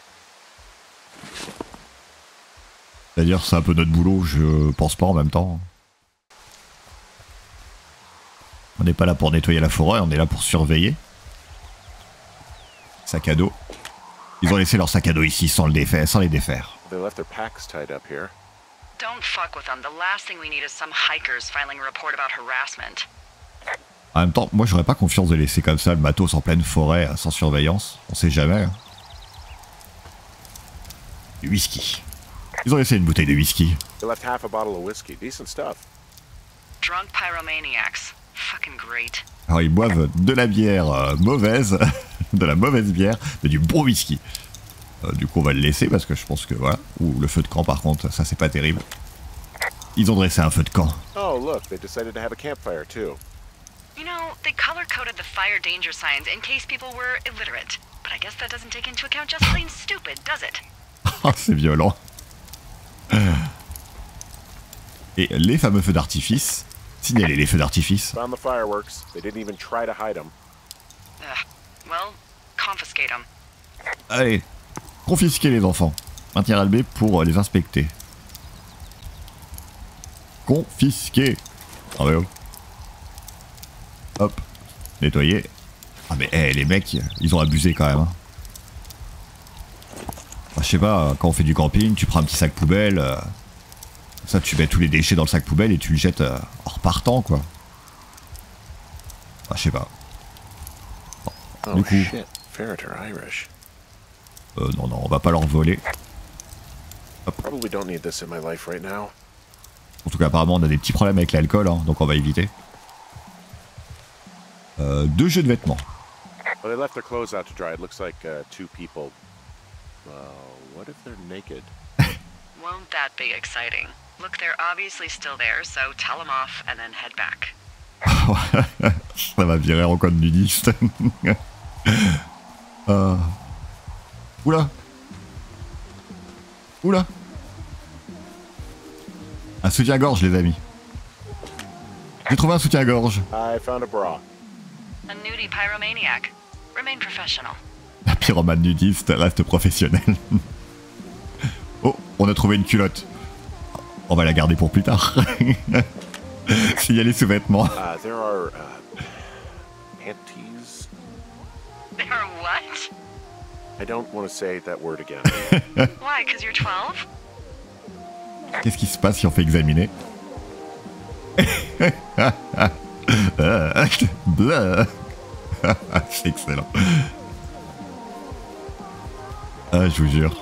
C'est-à-dire, c'est un peu notre boulot, je pense pas en même temps. On n'est pas là pour nettoyer la forêt, on est là pour surveiller. Sac à dos. Ils ont laissé leur sac à dos ici sans les défaire. They left their packs tied up here. Don't fuck with them. The last thing we need is some hikers filing a report about harassment. En même temps, moi j'aurais pas confiance de laisser comme ça le matos en pleine forêt sans surveillance. On sait jamais. Hein. Du whisky. Ils ont laissé une bouteille de whisky. They left half a bottle of whiskey. Decent stuff. Drunk pyromaniacs. Fucking great. Alors ils boivent de la bière mauvaise, de la mauvaise bière, mais du bon whisky. Du coup on va le laisser parce que je pense que voilà. Ouh, le feu de camp par contre, ça c'est pas terrible. Ils ont dressé un feu de camp. Oh, look, they decided to have a campfire too. You know, they color-coded the fire danger signs in case people were illiterate. But I guess that doesn't take into account just plain stupid, does it? Oh, c'est violent. Et les fameux feux d'artifice. Signalez les feux d'artifice. Found the fireworks. They didn't even try to hide them. Ugh. Well, confiscate them. Allez, confisquer les enfants. Maintenir LB pour les inspecter. Confisquer. Ah ouais, oh. Hop, nettoyer. Ah mais les mecs, ils ont abusé quand même. Hein. Enfin, je sais pas, quand on fait du camping, tu prends un petit sac poubelle. Ça, tu mets tous les déchets dans le sac poubelle et tu le jettes en repartant, quoi. Enfin, je sais pas. Bon, du coup... shit. Ferret are Irish. Non, on va pas leur voler. Probably don't need this in my life right now. En tout cas, apparemment, on a des petits problèmes avec l'alcool, hein, donc on va éviter. 2 jeux de vêtements. Well, they left their clothes out to dry. It looks like 2 people. What if they're naked? Won't that be exciting? Look, they're obviously still there, so tell them off and then head back. Ça va virer en code nudiste. Oula. Oula. Un soutien-gorge, les amis. J'ai trouvé un soutien-gorge. I found a bra. A nudie pyromaniac. Remain professional. La pyromane nudiste reste professionnelle. Oh, on a trouvé une culotte. On va la garder pour plus tard. S'il y a les sous-vêtements. There are panties. They are what? I don't want to say that word again. Why, 'cause you're 12? Qu'est-ce qui se passe si on fait examiner? C'est excellent. Ah, je vous jure.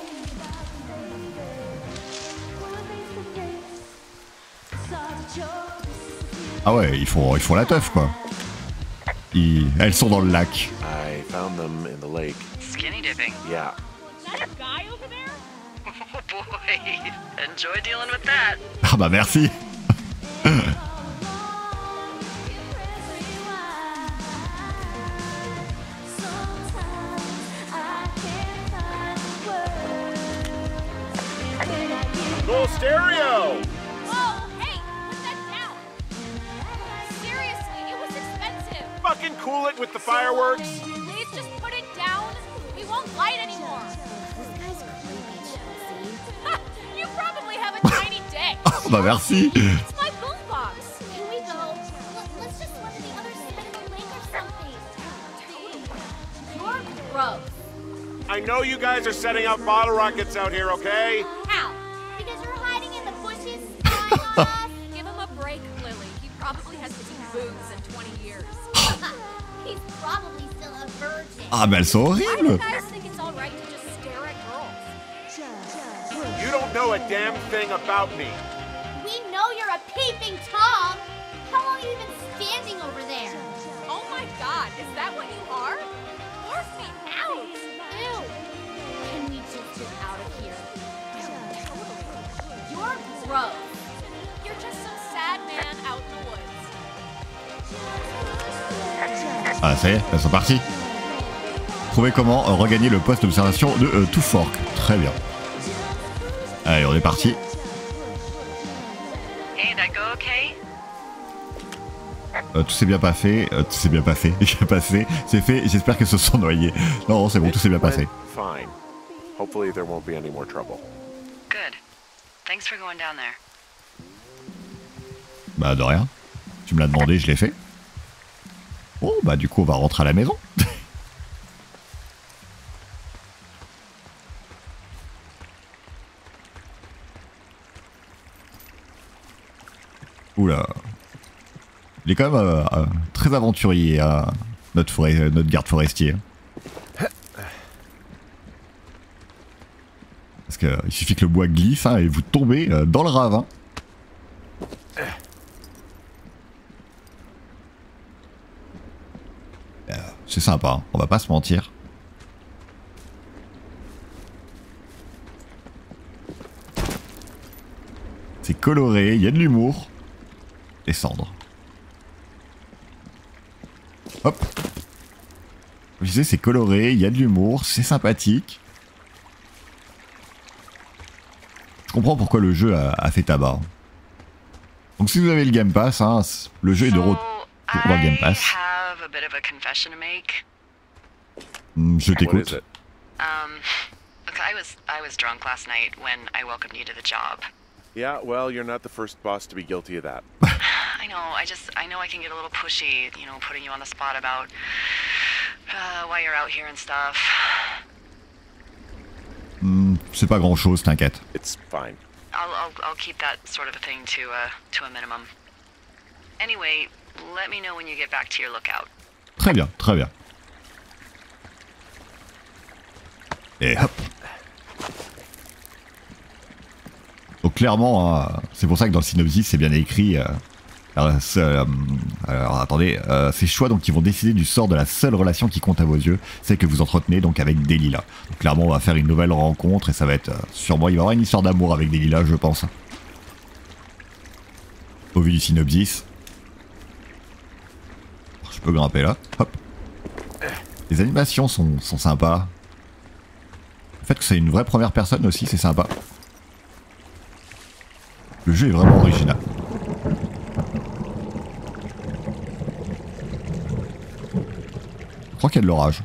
Ah ouais, ils font la teuf, quoi. Elles sont dans le lac. I found them in the lake. Skinny dipping. Yeah. Is that a guy over there? Oh boy. Enjoy dealing with that. Ah bah merci. Cool stereo! Whoa, hey, put that down. Seriously, it was expensive. Fucking cool it with the fireworks. Please just put it down. We won't light anymore. You probably have a tiny dick. Ah bah merci. It's my boombox. Can we go? Let's just run to the other side of the lake or something. You're gross. I know you guys are setting out bottle rockets out here, okay? How? Because you're hiding in the bushes, spying on us. Give him a break, Lily. He probably hasn't seen booze in 20 years. He's probably still a virgin. Ah bah elles sont Why do you horribles. guys think it's all right to just stare at girls? You don't know a damn thing about me. We know you're a peeping Tom. How long have you been standing over there? Oh my god, is that what you are? Barf me out! Ew. Can we just get out of here? You're gross. You're just some sad man out in the woods. Ah ça y est, elles sont parties. Trouvez comment regagner le poste d'observation de Two Fork. Très bien. Allez, on est parti. Hey, that go okay? Tout s'est bien passé. Tout s'est bien passé. Passé. C'est fait. J'espère qu'elles se sont noyées. Non, c'est bon, tout s'est bien passé. Fine. Hopefully there won't be any more trouble. Good. Thanks for going down there. Bah de rien. Tu me l'as demandé, je l'ai fait. Bon, bah du coup, on va rentrer à la maison. Oula. Il est quand même très aventurier, notre garde forestier. Parce qu'il suffit que le bois glisse et vous tombez dans le ravin. C'est sympa, hein, on va pas se mentir. C'est coloré, il y a de l'humour. Descendre. Hop. Je disais, c'est coloré, il y a de l'humour, c'est sympathique. Je comprends pourquoi le jeu a fait tabac. Donc si vous avez le Game Pass, hein, le jeu est de retour dans le Game Pass. have a bit of a confession to make. Je What is t'écoute. it? Look, I was drunk last night when I welcomed you to the job. Yeah, well, you're not the first boss to be guilty of that. I know, I know I can get a little pushy, you know, putting you on the spot about why you're out here and stuff. C'est pas grand chose, t'inquiète. It's fine. I'll keep that sort of a thing to a minimum. Anyway, let me know when you get back to your lookout. Très bien, très bien. Et hop. Donc clairement, hein, c'est pour ça que dans le synopsis c'est bien écrit. Alors attendez, ces choix donc qui vont décider du sort de la seule relation qui compte à vos yeux, c'est que vous entretenez donc avec Delilah. Donc clairement on va faire une nouvelle rencontre et ça va être sûrement, il va y avoir une histoire d'amour avec Delilah, je pense. Au vu du synopsis. Je peux grimper là, hop. Les animations sont sympas. Le fait que c'est une vraie première personne aussi, c'est sympa. Le jeu est vraiment original. Je crois qu'il y a de l'orage.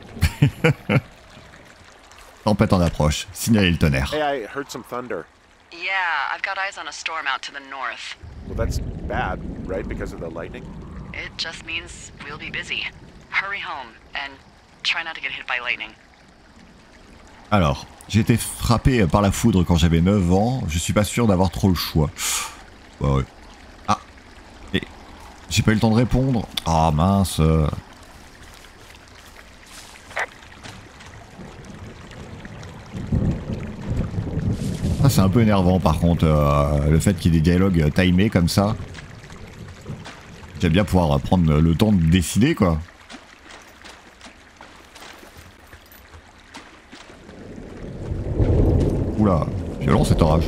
Tempête en approche, signaler le tonnerre. Hey, I heard some thunder. Yeah, I've got eyes on a storm out to the north. Well, that's bad, right? Because of the lightning? It just means we'll be busy. Hurry home and try not to get hit by lightning. Alors, j'ai été frappé par la foudre quand j'avais 9 ans, je suis pas sûr d'avoir trop le choix. Bah ouais. Ah, et j'ai pas eu le temps de répondre. Ah mince. Ça c'est un peu énervant par contre, le fait qu'il y ait des dialogues timés comme ça. J'aime bien pouvoir prendre le temps de décider quoi. Oula, violent cet orage.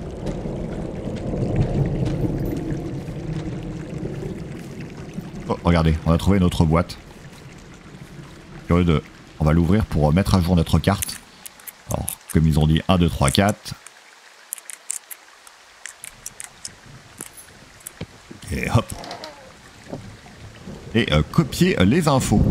Oh, regardez, on a trouvé notre boîte. Curieux de... On va l'ouvrir pour mettre à jour notre carte. Alors, comme ils ont dit, 1, 2, 3, 4. Et hop. Et copier les infos.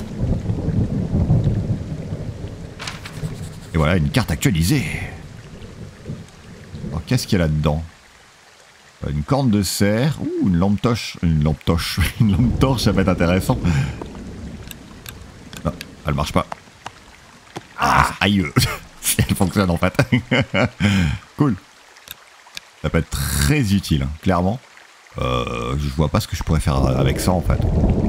Et voilà, une carte actualisée. Alors, qu'est-ce qu'il y a là-dedans? Une corne de cerf. Ouh, une lampe torche. Une lampe torche. Une lampe torche, ça va être intéressant. Non, elle marche pas. Ah, aïe. Elle fonctionne en fait. Cool. Ça peut être très utile, hein, clairement. Je vois pas ce que je pourrais faire avec ça en fait.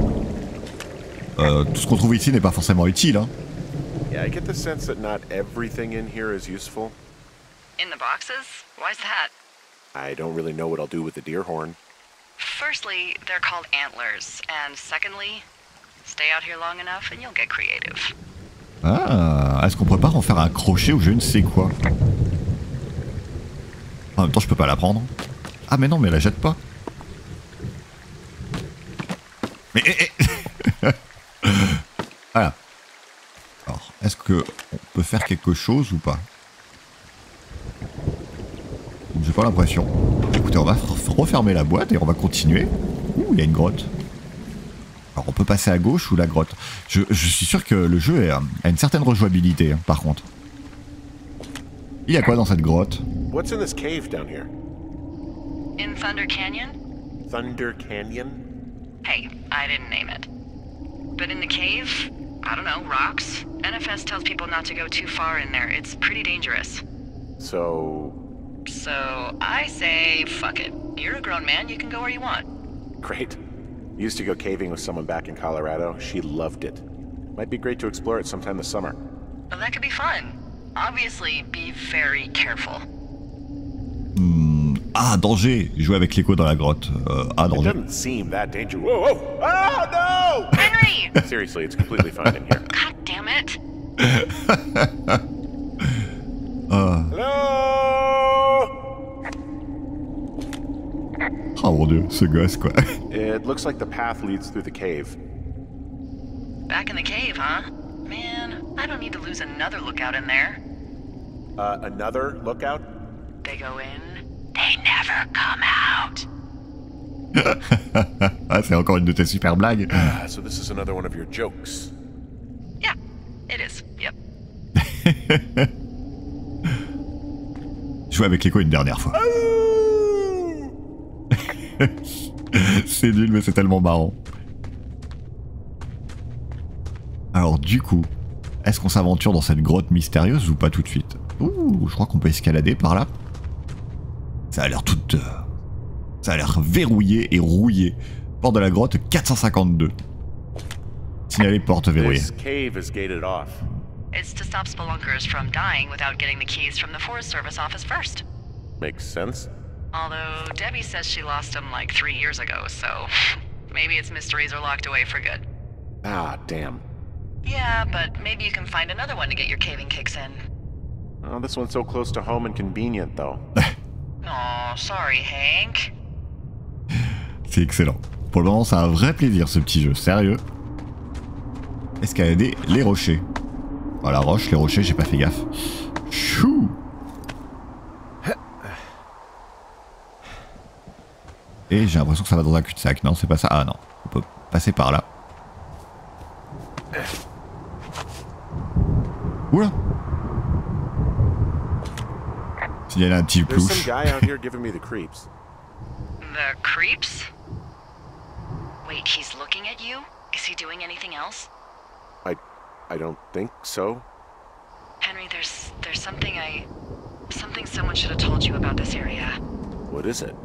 Tout ce qu'on trouve ici n'est pas forcément utile, hein. Yeah, I get the sense that not everything in here is useful. In the boxes? Why's that? I don't really know what I'll do with the deer horn. Firstly, they're called antlers, and secondly, stay out here long enough and you'll get creative. Ah, est-ce qu'on pourrait pas en faire un crochet ou je ne sais quoi? En même temps, je peux pas la prendre. Ah, mais non, mais la jette pas. Mais. Voilà. Alors, est-ce que on peut faire quelque chose ou pas? J'ai pas l'impression. Écoutez, on va refermer la boîte et on va continuer. Ouh, il y a une grotte. Alors, on peut passer à gauche ou la grotte. Je suis sûr que le jeu a une certaine rejouabilité, hein, par contre. Il y a quoi dans cette grotte? What's in this cave down here? In Thunder Canyon? Thunder Canyon? Hey, I didn't name it. But in the cave, I don't know, rocks? NFS tells people not to go too far in there. It's pretty dangerous. So I say, fuck it. You're a grown man, you can go where you want. great. Used to go caving with someone back in Colorado. She loved it. Might be great to explore it sometime this summer. Well, that could be fun. Obviously, be very careful. Ah, danger! Jouer avec l'écho dans la grotte. Ah, It danger. doesn't seem that dangerous. Whoa, whoa! Oh, no! Henry! Seriously, it's completely fine in here. God damn it. Hello? Dieu, ce gosse, quoi. It looks like the path leads through the cave. Back in the cave, huh? Man, I don't need to lose another lookout in there. Another lookout? They go in, they never come out. Ah, c'est encore une de tes super blagues. Ah, so this is another one of your jokes. Yeah, it is. Yep. Jouer avec l'écho une dernière fois. C'est nul, mais c'est tellement marrant. Alors du coup, est-ce qu'on s'aventure dans cette grotte mystérieuse ou pas tout de suite? Ouh, je crois qu'on peut escalader par là. Ça a l'air toute... ça a l'air verrouillé et rouillé. Porte de la grotte 452. Signalé porte verrouillée. This cave is gated off. It's to stop spelunkers from dying without getting the keys from the Forest Service office first. Makes sense. Although Debbie says she lost them like 3 years ago, so maybe its mysteries are locked away for good. Ah, damn. Yeah, but maybe you can find another one to get your caving kicks in. Oh, this one's so close to home and convenient, though. Aw, sorry, Hank. C'est excellent. Pour le moment, c'est un vrai plaisir ce petit jeu, sérieux. Escalader les rochers. Oh, la roche, les rochers, j'ai pas fait gaffe. Chou! Et j'ai l'impression que ça va dans un cul-de-sac. Non, c'est pas ça. Ah non, on peut passer par là. Oula! Signaler un petit There's some plouche. guy out here giving me the creeps. The creeps? Wait, he's looking at you? Is he doing anything else? I don't think so. Henry, there's something someone should have told you about this area. What is it?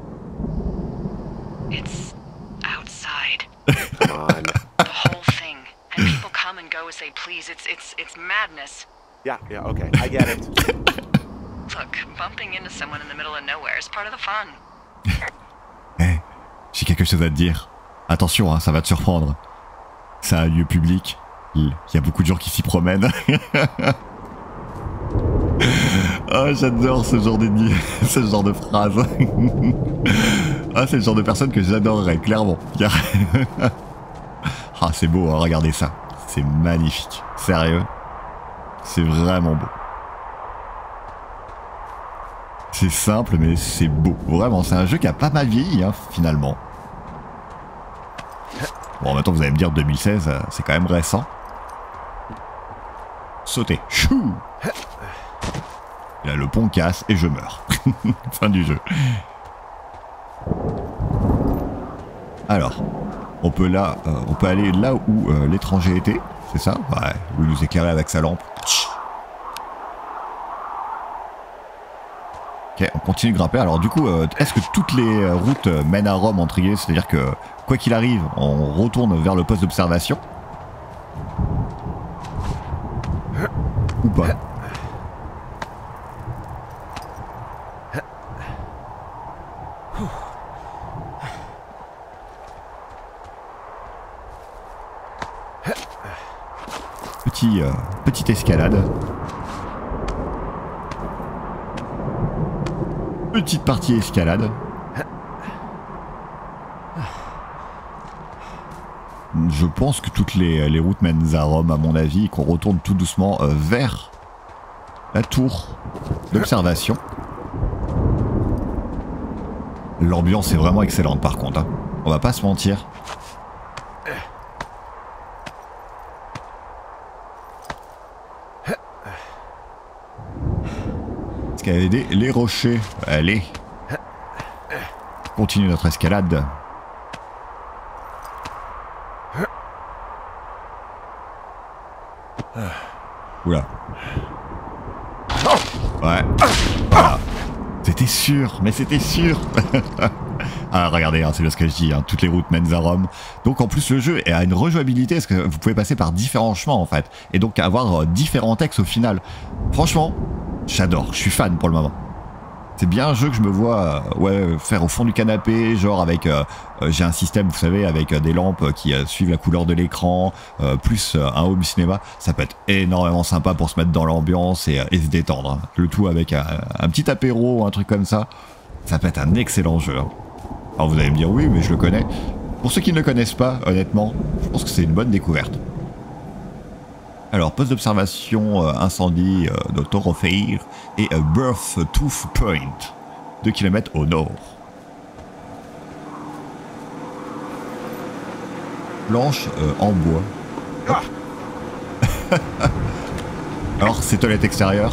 It's outside. Come on. The whole thing. And people come and go as they please. It's madness. Yeah, okay, I get it. Look, bumping into someone in the middle of nowhere is part of the fun. Eh, j'ai quelque chose à te dire. Attention, hein, ça va te surprendre. C'est un lieu public. Il y a beaucoup de gens qui s'y promènent. Oh, j'adore ce genre ce genre de phrase. Ah, c'est le genre de personne que j'adorerais, clairement. Ah, c'est beau, hein, regardez ça. C'est magnifique. Sérieux. C'est vraiment beau. C'est simple, mais c'est beau. Vraiment, c'est un jeu qui a pas mal vieilli, hein, finalement. Bon, maintenant, vous allez me dire 2016, c'est quand même récent. Sauter. Chou! Et là, le pont casse et je meurs. Fin du jeu. Alors, on peut aller là où l'étranger était, c'est ça? Ouais, où il nous éclairait avec sa lampe. Ok, on continue de grimper. Alors du coup, est-ce que toutes les routes mènent à Rome, entre guillemets? C'est-à-dire que, quoi qu'il arrive, on retourne vers le poste d'observation? Ou pas? Petite escalade. Petite partie escalade. Je pense que toutes les routes mènent à Rome, à mon avis, et qu'on retourne tout doucement vers la tour d'observation. L'ambiance est vraiment excellente par contre, hein. On va pas se mentir. Escalader les rochers. Allez. Continue notre escalade. Oula. Ouais. Voilà. C'était sûr, mais c'était sûr. Ah, regardez, hein, c'est bien ce que je dis, hein, toutes les routes mènent à Rome. Donc en plus le jeu a une rejouabilité parce que vous pouvez passer par différents chemins en fait. Et donc avoir différents textes au final. Franchement, j'adore, je suis fan pour le moment. C'est bien un jeu que je me vois faire au fond du canapé, genre avec... j'ai un système, vous savez, avec des lampes qui suivent la couleur de l'écran, plus un home cinéma. Ça peut être énormément sympa pour se mettre dans l'ambiance et se détendre. Hein. Le tout avec un petit apéro ou un truc comme ça. Ça peut être un excellent jeu. Hein. Alors vous allez me dire oui, mais je le connais. Pour ceux qui ne le connaissent pas, honnêtement, je pense que c'est une bonne découverte. Alors, poste d'observation incendie de Thoroughfare et Birth Tooth Point, 2 km au nord. Planche en bois. Alors, c'est toilette extérieure.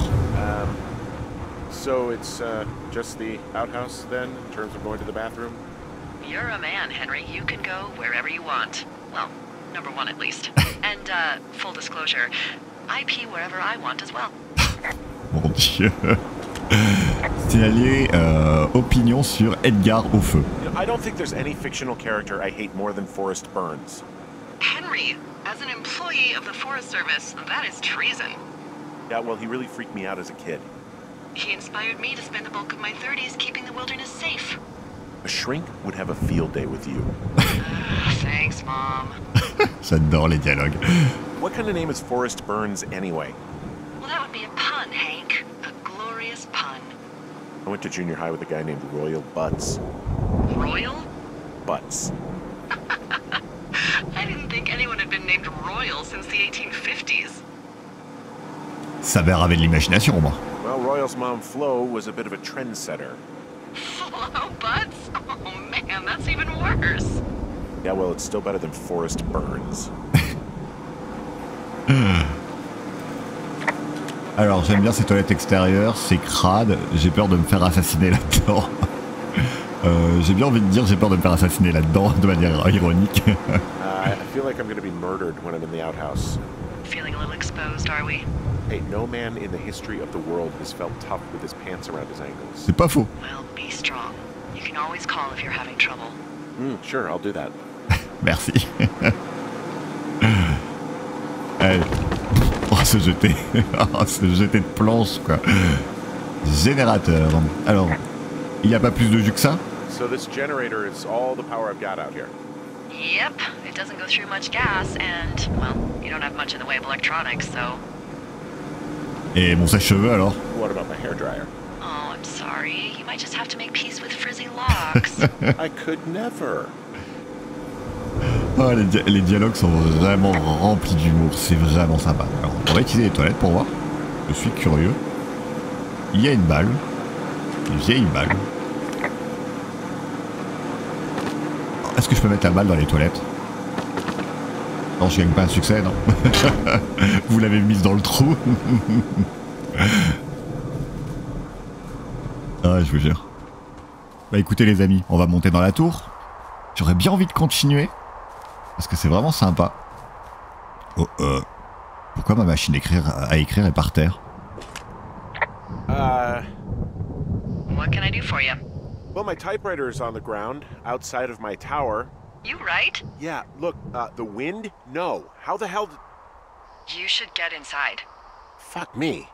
So it's just the outhouse then, in terms of going to the bathroom? You're a man, Henry. You can go wherever you want. Well, number one at least. And, full disclosure, I pee wherever I want as well. Mon Dieu. Signaler opinion sur Edgar au feu. You know, I don't think there's any fictional character I hate more than Forrest Burns. Henry, as an employee of the Forest Service, that is treason. Yeah, well, he really freaked me out as a kid. He inspired me to spend the bulk of my 30s keeping the wilderness safe. A shrink would have a field day with you. Thanks, Mom. J'adore les dialogues. What kind of name is Forrest Burns anyway? Well, that would be a pun, Hank. A glorious pun. I went to junior high with a guy named Royal Butts. Royal? Butts. I didn't think anyone had been named Royal since the 1850s. Savère avait de l'imagination, moi. Well, Royal's mom, Flo, was a bit of a trendsetter. Hello, Butts? Oh, man, that's even worse. Yeah, well, it's still better than Forrest Burns. Alors, j'aime bien ces toilettes extérieures, c'est crade, j'ai peur de me faire assassiner là-dedans. J'ai bien envie de dire j'ai peur de me faire assassiner là-dedans, de manière ironique. I feel like I'm going to be murdered when I'm in the outhouse. Feeling a little exposed, are we? Hey, no man in the history of the world has felt tough with his pants around his ankles. C'est pas faux. Well, be strong. You can always call if you're having trouble. Sure, I'll do that. Merci. Allez. Oh, se jeter. Oh, se jeter de planche, quoi. Générateur. Alors, il n'y a pas plus de jus que ça? So this generator is all the power I've got out here. Yep, it doesn't go through much gas, and, well, you don't have much in the way of electronics, so... Et mon sèche-cheveux, alors? What about my hairdryer? Oh, I'm sorry. You might just have to make peace with frizzy locks. I could never. Oh, les dialogues sont vraiment remplis d'humour, c'est vraiment sympa. Alors, on va utiliser les toilettes pour voir. Je suis curieux. Il y a une balle. Une vieille balle. Est-ce que je peux mettre la balle dans les toilettes? Non, je gagne pas un succès, non. Vous l'avez mise dans le trou. Ah, je vous jure. Bah écoutez les amis, on va monter dans la tour. J'aurais bien envie de continuer. Parce que c'est vraiment sympa. Oh, pourquoi ma machine à écrire est par terre? What can I do for you? Well, my typewriter is on the ground, outside of my tower. You right? Yeah, look, the wind? No. How the hell did... You should get inside. Fuck me.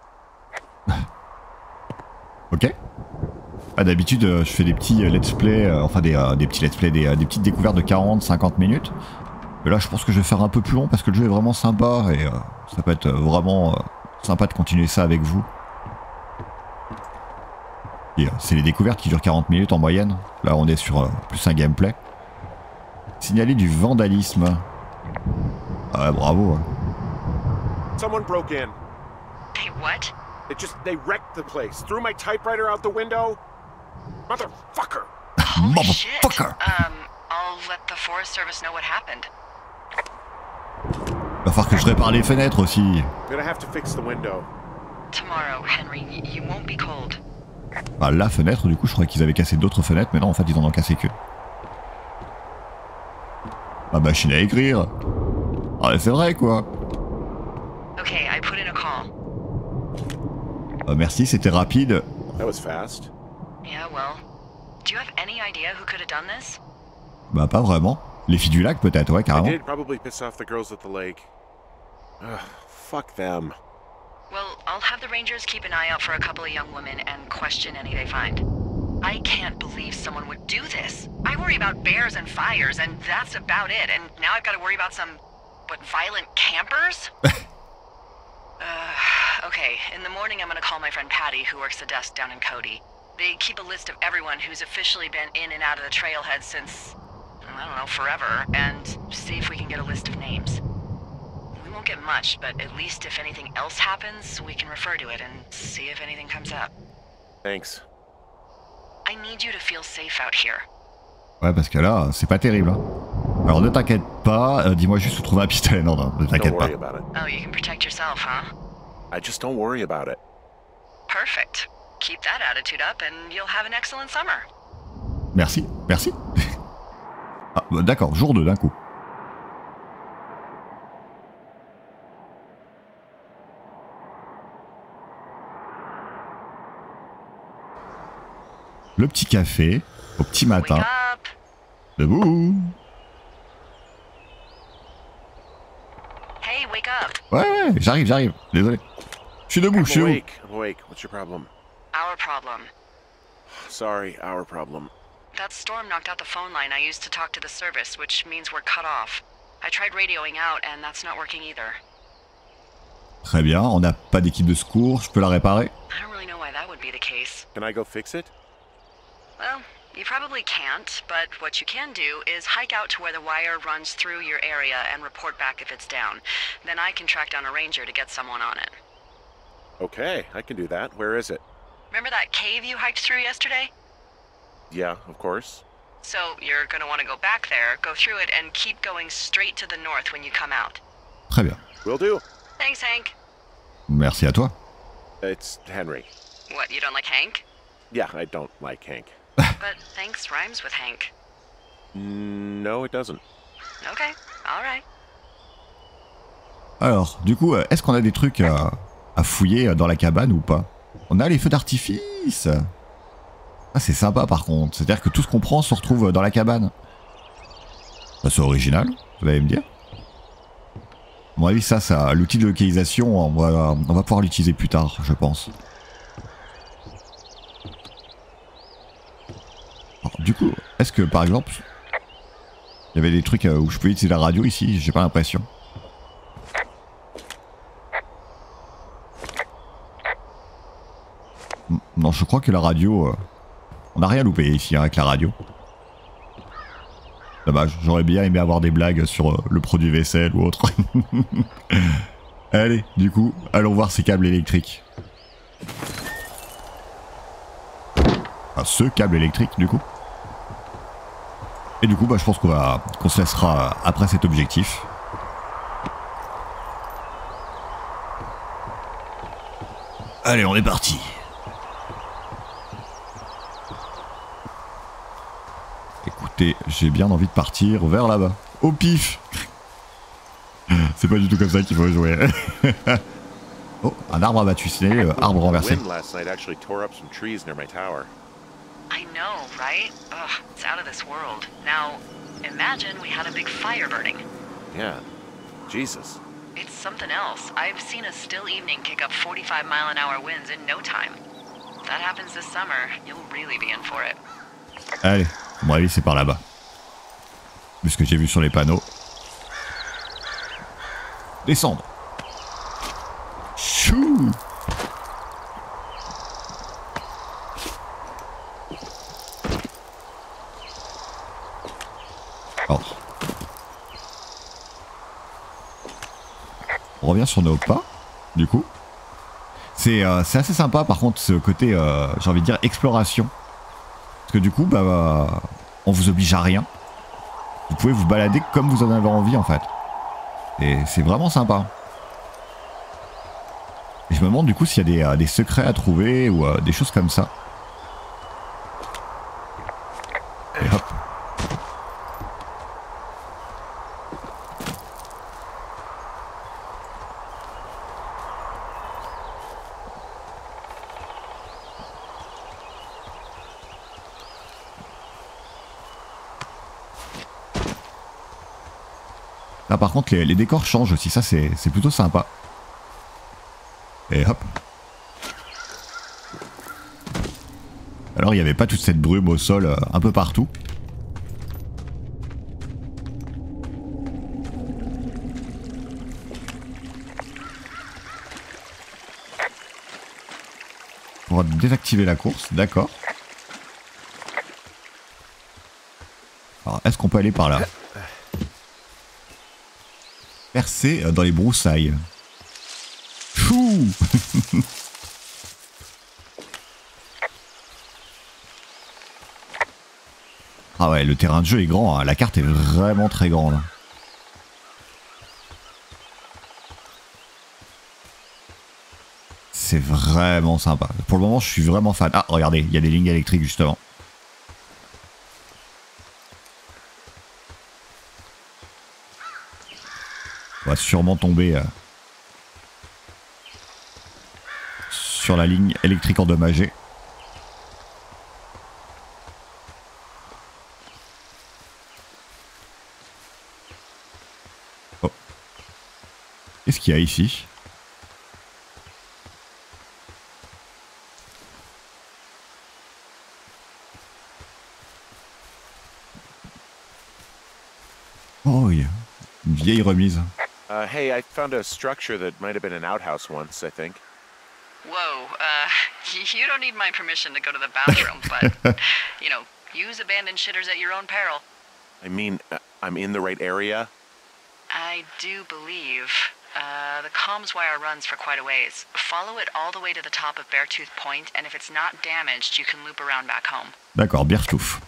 Ok. Ah, d'habitude, je fais des petits let's play, enfin des petits let's play, des petites découvertes de 40-50 minutes. Mais là, je pense que je vais faire un peu plus long parce que le jeu est vraiment sympa et ça peut être vraiment sympa de continuer ça avec vous. C'est les découvertes qui durent 40 minutes en moyenne. Là, on est sur plus un gameplay. Signaler du vandalisme. Ah, bravo. Hein. Someone broke in. Hey, what? They wrecked the place. Threw my typewriter out the window. Motherfucker. Holy shit. Motherfucker. I'll let the Forest Service know what happened. Va falloir que je répare les fenêtres aussi. I'm gonna have to fix the window. Tomorrow, Henry, you won't be cold. Bah, la fenêtre, du coup, je croyais qu'ils avaient cassé d'autres fenêtres, mais non, en fait, ils en ont cassé qu'une. Ma machine à écrire. Ah, c'est vrai, quoi. Okay, I put in a call. Merci, c'était rapide. That was fast. Yeah, well, do you have any idea who could have done this? Bah, pas vraiment. Les filles du lac, peut-être, ouais, I carrément. did probably piss off the girls at the lake. Ugh, fuck them. Well, I'll have the Rangers keep an eye out for a couple of young women and question any they find. I can't believe someone would do this. I worry about bears and fires, and that's about it. And now I've got to worry about some, what, violent campers? Okay, in the morning I'm gonna call my friend Patty, who works the desk down in Cody. They keep a list of everyone who's officially been in and out of the trailhead since, I don't know, forever, and see if we can get a list of names. We won't get much, but at least if anything else happens, we can refer to it and see if anything comes up. Thanks. I need you to feel safe out here. Ouais, parce que là, c'est pas terrible. Hein. Alors ne t'inquiète pas, dis-moi juste où trouver un pistolet. Non, non, ne Don't t'inquiète pas. worry about it. Oh, you can protect yourself, huh? I just don't worry about it. Perfect. Keep that attitude up and you'll have an excellent summer. Merci, merci. Ah, bah, d'accord, jour 2 d'un coup. Le petit café, au petit Wake matin. up. Debout. Hey, wake up. Ouais, ouais, j'arrive. Désolé. Je suis debout, je suis debout. I'm awake. What's your problem? Our problem. Sorry, our problem. That storm knocked out the phone line I used to talk to the service, which means we're cut off. I tried radioing out, and that's not working either. Très bien, on n'a pas d'équipe de secours, je peux la réparer. I don't really know why that would be the case. Can I go fix it? Well, you probably can't, but what you can do is hike out to where the wire runs through your area and report back if it's down. Then I can track down a ranger to get someone on it. Okay, I can do that. Where is it? Remember that cave you hiked through yesterday? Yeah, of course. So you're going to want to go back there, go through it, and keep going straight to the north when you come out. Très bien. Will do. Thanks, Hank. Merci à toi. It's Henry. What, you don't like Hank? Yeah, I don't like Hank. But thanks rhymes with Hank. No, it doesn't. Okay, alright. Alors, du coup, est-ce qu'on a des trucs à fouiller dans la cabane ou pas? On a les feux d'artifice. Ah, c'est sympa par contre. C'est-à-dire que tout ce qu'on prend se retrouve dans la cabane. Ça, c'est original, vous allez me dire. À mon avis, ça, l'outil de localisation, on va pouvoir l'utiliser plus tard, je pense. Alors, du coup, est-ce que par exemple, il y avait des trucs où je pouvais utiliser la radio ici? J'ai pas l'impression. Non, je crois que la radio... on n'a rien loupé ici hein, avec la radio. Dommage, j'aurais bien aimé avoir des blagues sur le produit vaisselle ou autre. Allez, du coup, allons voir ces câbles électriques. Enfin, ce câble électrique, du coup. Et du coup, bah, je pense qu'on se laissera après cet objectif. Allez, on est parti. Écoutez, j'ai bien envie de partir vers là-bas. Au pif. C'est pas du tout comme ça qu'il faut jouer. Oh, un arbre abattu, c'est arbre renversé. Wind last night actually tore up some trees near my tower. I know, right? Ugh, it's out of this world. Now, imagine we had a big fire burning. Yeah. Jesus. It's something else. I've seen a still evening kick up 45-mile-an-hour winds in no time. If that happens this summer, you'll really be in for it. Allez, à mon avis c'est par là-bas. Vu ce que j'ai vu sur les panneaux. Descendre. Chou. Alors. On revient sur nos pas, du coup. C'est assez sympa par contre ce côté, j'ai envie de dire, exploration. Parce que du coup, bah, on vous oblige à rien. Vous pouvez vous balader comme vous en avez envie en fait. Et c'est vraiment sympa. Et je me demande du coup s'il y a des secrets à trouver ou des choses comme ça. Et hop. Là par contre les décors changent aussi, ça c'est plutôt sympa. Et hop. Alors il n'y avait pas toute cette brume au sol un peu partout. Pour désactiver la course, d'accord. Alors, est-ce qu'on peut aller par là? Percer dans les broussailles. Chou. Ah ouais, le terrain de jeu est grand, hein. La carte est vraiment très grande. C'est vraiment sympa. Pour le moment, je suis vraiment fan. Ah, regardez, il y a des lignes électriques justement. On va sûrement tomber sur la ligne électrique endommagée. Oh. Qu'est-ce qu'il y a ici? Oh, il y a une vieille remise. Hey, I found a structure that might have been an outhouse once, I think. Whoa, you don't need my permission to go to the bathroom, but, you know, use abandoned shitters at your own peril. I mean, I'm in the right area. I do believe. The comms wire runs for quite a ways. Follow it all the way to the top of Beartooth Point, and if it's not damaged, you can loop around back home. D'accord, Beartooth.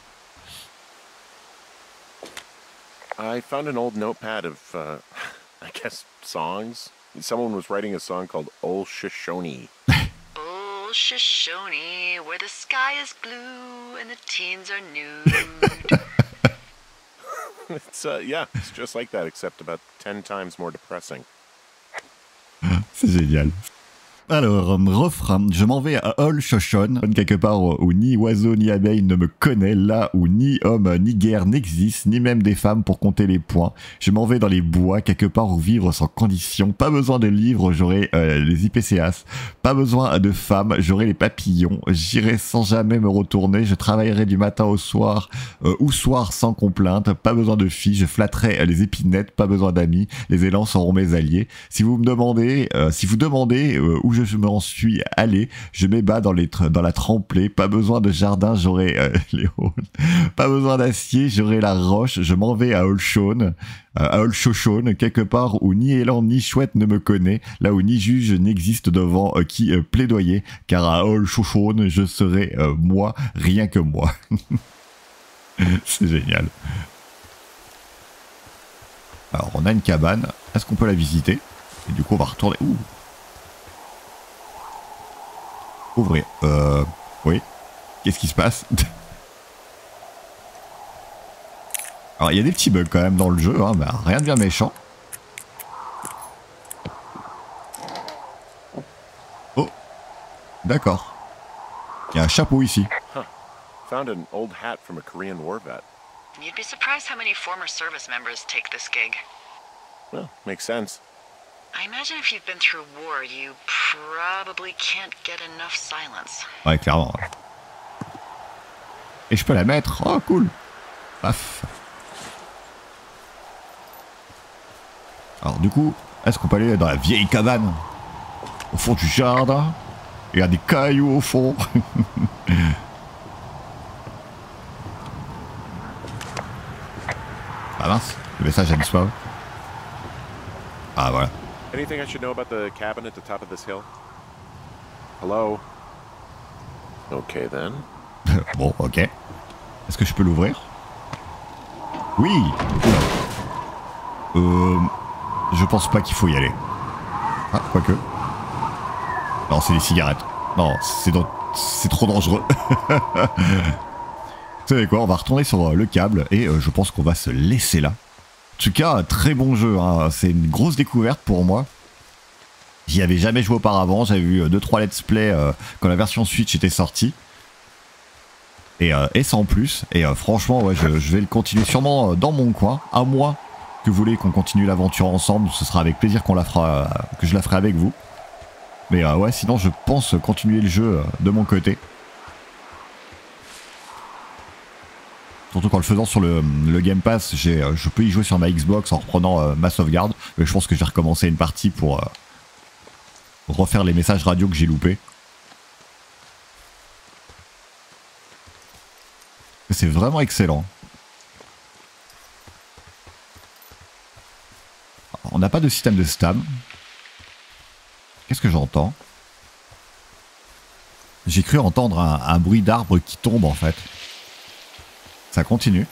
I found an old notepad of, I guess, songs. Someone was writing a song called Ol Shoshone. Ol Shoshone, where the sky is blue and the teens are nude. It's, yeah, it's just like that, except about 10 times more depressing. C'est génial. Alors, refrain, je m'en vais à Ol Shoshone, quelque part où ni oiseau ni abeille ne me connaît, là où ni homme ni guerre n'existe, ni même des femmes pour compter les points. Je m'en vais dans les bois, quelque part où vivre sans condition. Pas besoin de livres, j'aurai les IPCAS. Pas besoin de femmes, j'aurai les papillons. J'irai sans jamais me retourner, je travaillerai du matin au soir, ou soir sans complainte. Pas besoin de filles, je flatterai les épinettes. Pas besoin d'amis, les élans seront mes alliés. Si vous demandez où je m'en suis allé, je m'ébats dans la tremplée. Pas besoin de jardin, j'aurai les hauts. Pas besoin d'acier, j'aurai la roche. Je m'en vais à Ol Shoshone, quelque part où ni élan ni chouette ne me connaît, là où ni juge n'existe devant qui plaidoyer, car à Ol Shoshone, je serai moi, rien que moi. C'est génial. Alors, on a une cabane. Est-ce qu'on peut la visiter? Et du coup, on va retourner. Ouh. Ouvrir. Oui. Qu'est-ce qui se passe? Alors, il y a des petits bugs quand même dans le jeu, hein, mais rien de bien méchant. Oh. D'accord. Il y a un chapeau ici. Huh. Found an old hat from a Korean war vet. You'd be surprised how many former service members take this gig. Well, makes sense. I imagine if you've been through war, you probably can't get enough silence. Ouais, clairement. Et je peux la mettre. Oh, cool. Paf. Alors, du coup, est-ce qu'on peut aller dans la vieille cabane? Au fond du jardin? Il y a des cailloux au fond. Ah mince, le message a disparu. Ah voilà. Anything I should know about the cabin at the top of this hill? Hello? Okay, then. Bon, ok. Est-ce que je peux l'ouvrir? Oui. Je pense pas qu'il faut y aller. Ah, quoique. Non, c'est des cigarettes. Non, c'est trop dangereux. Vous savez quoi, on va retourner sur le câble et je pense qu'on va se laisser là. En tout cas, très bon jeu, hein. C'est une grosse découverte pour moi. J'y avais jamais joué auparavant, j'avais vu 2-3 let's play quand la version Switch était sortie. Et sans plus, et franchement, ouais, je vais le continuer sûrement dans mon coin, à moins que vous voulez qu'on continue l'aventure ensemble, ce sera avec plaisir que je la ferai avec vous. Mais ouais, sinon je pense continuer le jeu de mon côté. Surtout qu'en le faisant sur le Game Pass, je peux y jouer sur ma Xbox en reprenant ma sauvegarde. Mais je pense que je vais recommencer une partie pour refaire les messages radio que j'ai loupés. C'est vraiment excellent. on n'a pas de système de stam. Qu'est-ce que j'entends? J'ai cru entendre un bruit d'arbre qui tombe en fait. Ça continue.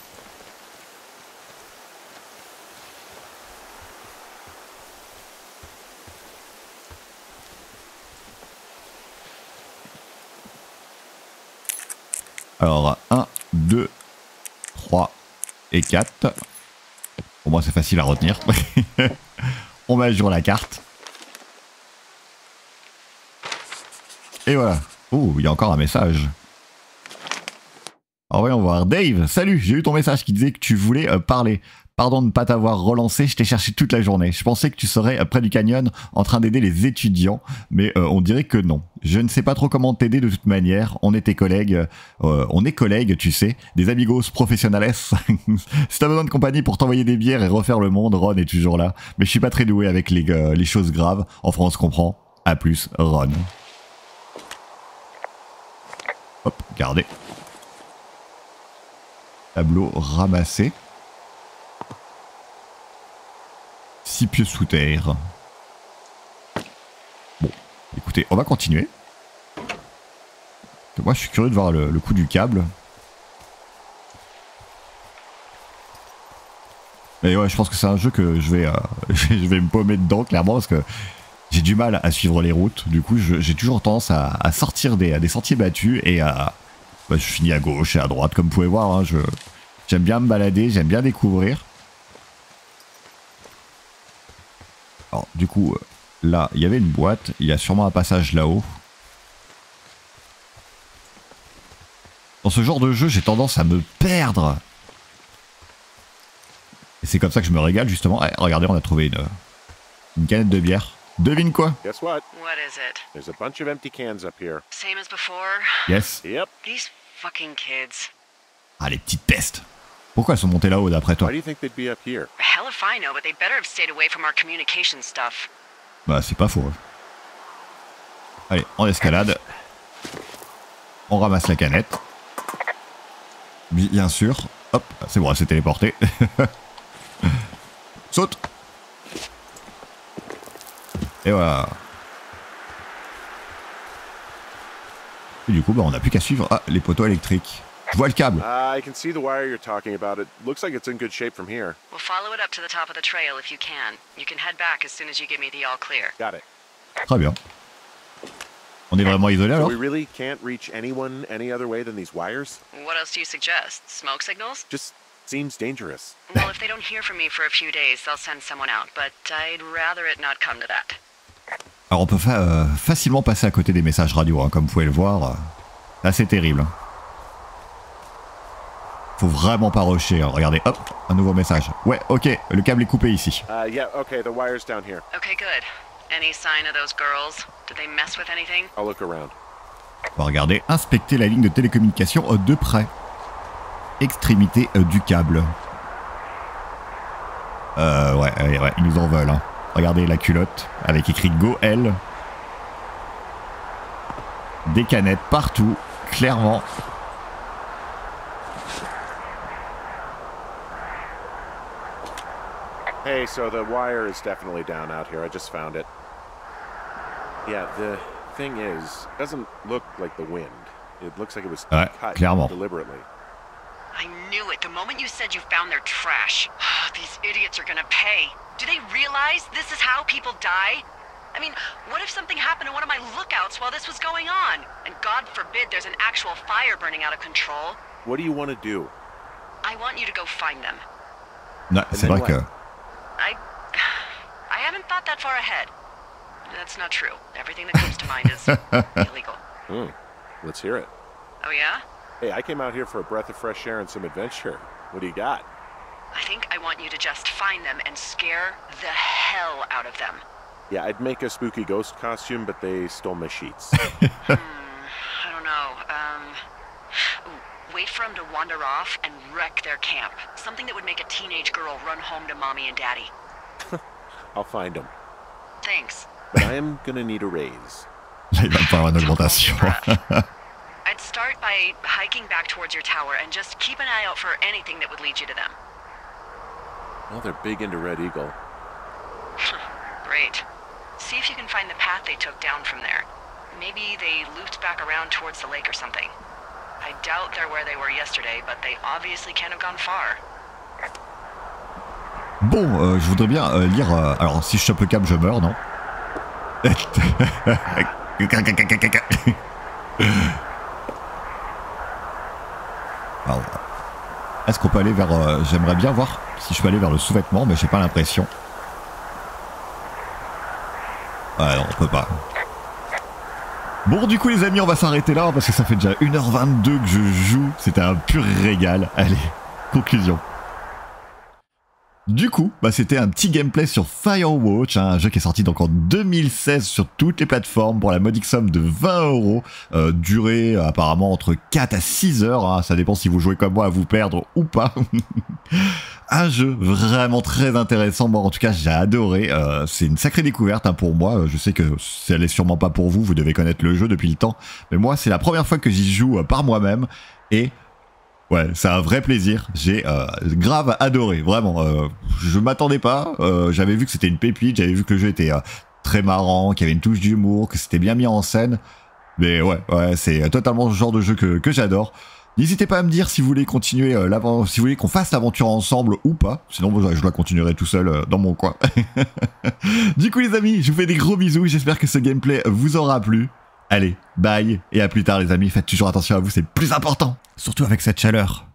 Alors 1, 2, 3 et 4. Pour moi c'est facile à retenir. On met à jour la carte. Et voilà. Oh, il y a encore un message. Alors voyons voir. Dave, salut, j'ai eu ton message qui disait que tu voulais parler. Pardon de ne pas t'avoir relancé, je t'ai cherché toute la journée. Je pensais que tu serais près du canyon en train d'aider les étudiants, mais on dirait que non. Je ne sais pas trop comment t'aider de toute manière. On est tes collègues, on est collègues, tu sais, des amigos professionnales. Si t'as besoin de compagnie pour t'envoyer des bières et refaire le monde, Ron est toujours là. Mais je suis pas très doué avec les choses graves. Enfin, on se comprend. A plus, Ron. Hop, gardez. Tableau ramassé. 6 pieux sous terre. Bon, écoutez, on va continuer. Moi, je suis curieux de voir le coup du câble. Mais ouais, je pense que c'est un jeu que je vais me paumer dedans, clairement, parce que j'ai du mal à suivre les routes. Du coup, j'ai toujours tendance à sortir des sentiers battus et à... Bah, je finis à gauche et à droite, comme vous pouvez voir. Hein, j'aime bien me balader, j'aime bien découvrir. Alors, du coup, là, il y avait une boîte. Il y a sûrement un passage là-haut. Dans ce genre de jeu, j'ai tendance à me perdre. Et c'est comme ça que je me régale, justement. Ah, regardez, on a trouvé une canette de bière. Devine quoi? Guess what? What is it? There's a bunch of empty cans up here. Same as before? Yes. Yep. These fucking kids. Ah, les petites pestes. Pourquoi elles sont montées là-haut, d'après toi? Why do you think they'd be up here? Hell if I know, but they better have stayed away from our communication stuff. Bah, c'est pas faux. Allez, on escalade. On ramasse la canette. Bien sûr. Hop, c'est bon, elle s'est téléportée. Saute. Et voilà. Et du coup, bah, on n'a plus qu'à suivre les poteaux électriques. Je vois le câble. I can see the wire you're talking about. It looks like it's in good shape from here. We'll follow it up to the top of the trail if you can. You can head back as soon as you give me the all clear. Got it. Très bien. On est vraiment isolé So alors? we really can't reach anyone any other way than these wires? What else do you suggest? Smoke signals? Just seems dangerous. Well, if they don't hear from me for a few days, they'll send someone out, but I'd rather it not come to that. Alors on peut facilement passer à côté des messages radio, hein, comme vous pouvez le voir. C'est assez terrible. Faut vraiment pas rusher. Hein. Regardez, hop, un nouveau message. Ouais, ok, le câble est coupé ici. Yeah, okay, the wire's down here. Okay, good. Any sign of those girls? Did they mess with anything? I'll look around. On va regarder, inspecter la ligne de télécommunication de près. Extrémité du câble. Ouais, ils nous en veulent. Hein. Regardez la culotte avec écrit Go L. Des canettes partout, clairement. Hey, so the wire is definitely down out here. I just found it. Yeah, the thing is, it doesn't look like the wind. It looks like it was Ouais, cut clairement. deliberately. I knew it. The moment you said you found their trash. These idiots are gonna pay. Do they realize this is how people die? I mean, what if something happened to one of my lookouts while this was going on? And God forbid there's an actual fire burning out of control. What do you want to do? I want you to go find them. Ouais, c'est vrai que... I haven't thought that far ahead. That's not true. Everything that comes to mind is illegal. Let's hear it. Oh yeah? Hey, I came out here for a breath of fresh air and some adventure. What do you got? I think I want you to just find them and scare the hell out of them. Yeah, I'd make a spooky ghost costume, but they stole my sheets. I don't know. Wait for them to wander off and wreck their camp. Something that would make a teenage girl run home to mommy and daddy. I'll find them. Thanks. But I am gonna need a raise. Là, il va pas avoir une augmentation. I'd start by hiking back towards your tower and just keep an eye out for anything that would lead you to them. Well, they're big into Red Eagle. Great. See if you can find the path they took down from there. Maybe they looped back around towards the lake or something. I doubt they're where they were yesterday, but they obviously can't have gone far. Bon, je voudrais bien lire... alors, si je chope le câble, je meurs, non? Alors, est-ce qu'on peut aller vers... j'aimerais bien voir si je peux aller vers le sous-vêtement, mais j'ai pas l'impression. Ouais, non, on peut pas. Bon, du coup, les amis, on va s'arrêter là, parce que ça fait déjà 1h22 que je joue. C'était un pur régal. Allez, conclusion. Du coup, bah, c'était un petit gameplay sur Firewatch, hein, un jeu qui est sorti donc en 2016 sur toutes les plateformes pour la modique somme de 20 €, durée apparemment entre 4 à 6 heures, hein, ça dépend si vous jouez comme moi à vous perdre ou pas. Un jeu vraiment très intéressant, moi en tout cas j'ai adoré, c'est une sacrée découverte hein, pour moi, je sais que ça l'est sûrement pas pour vous, vous devez connaître le jeu depuis le temps, mais moi c'est la première fois que j'y joue par moi-même, et... ouais, c'est un vrai plaisir, j'ai grave adoré, vraiment, je m'attendais pas, j'avais vu que c'était une pépite, j'avais vu que le jeu était très marrant, qu'il y avait une touche d'humour, que c'était bien mis en scène, mais ouais, c'est totalement le genre de jeu que j'adore. N'hésitez pas à me dire si vous voulez continuer si vous voulez qu'on fasse l'aventure ensemble ou pas, sinon je la continuerai tout seul dans mon coin. Du coup les amis, je vous fais des gros bisous, j'espère que ce gameplay vous aura plu. Allez, bye, et à plus tard les amis, faites toujours attention à vous, c'est le plus important, surtout avec cette chaleur.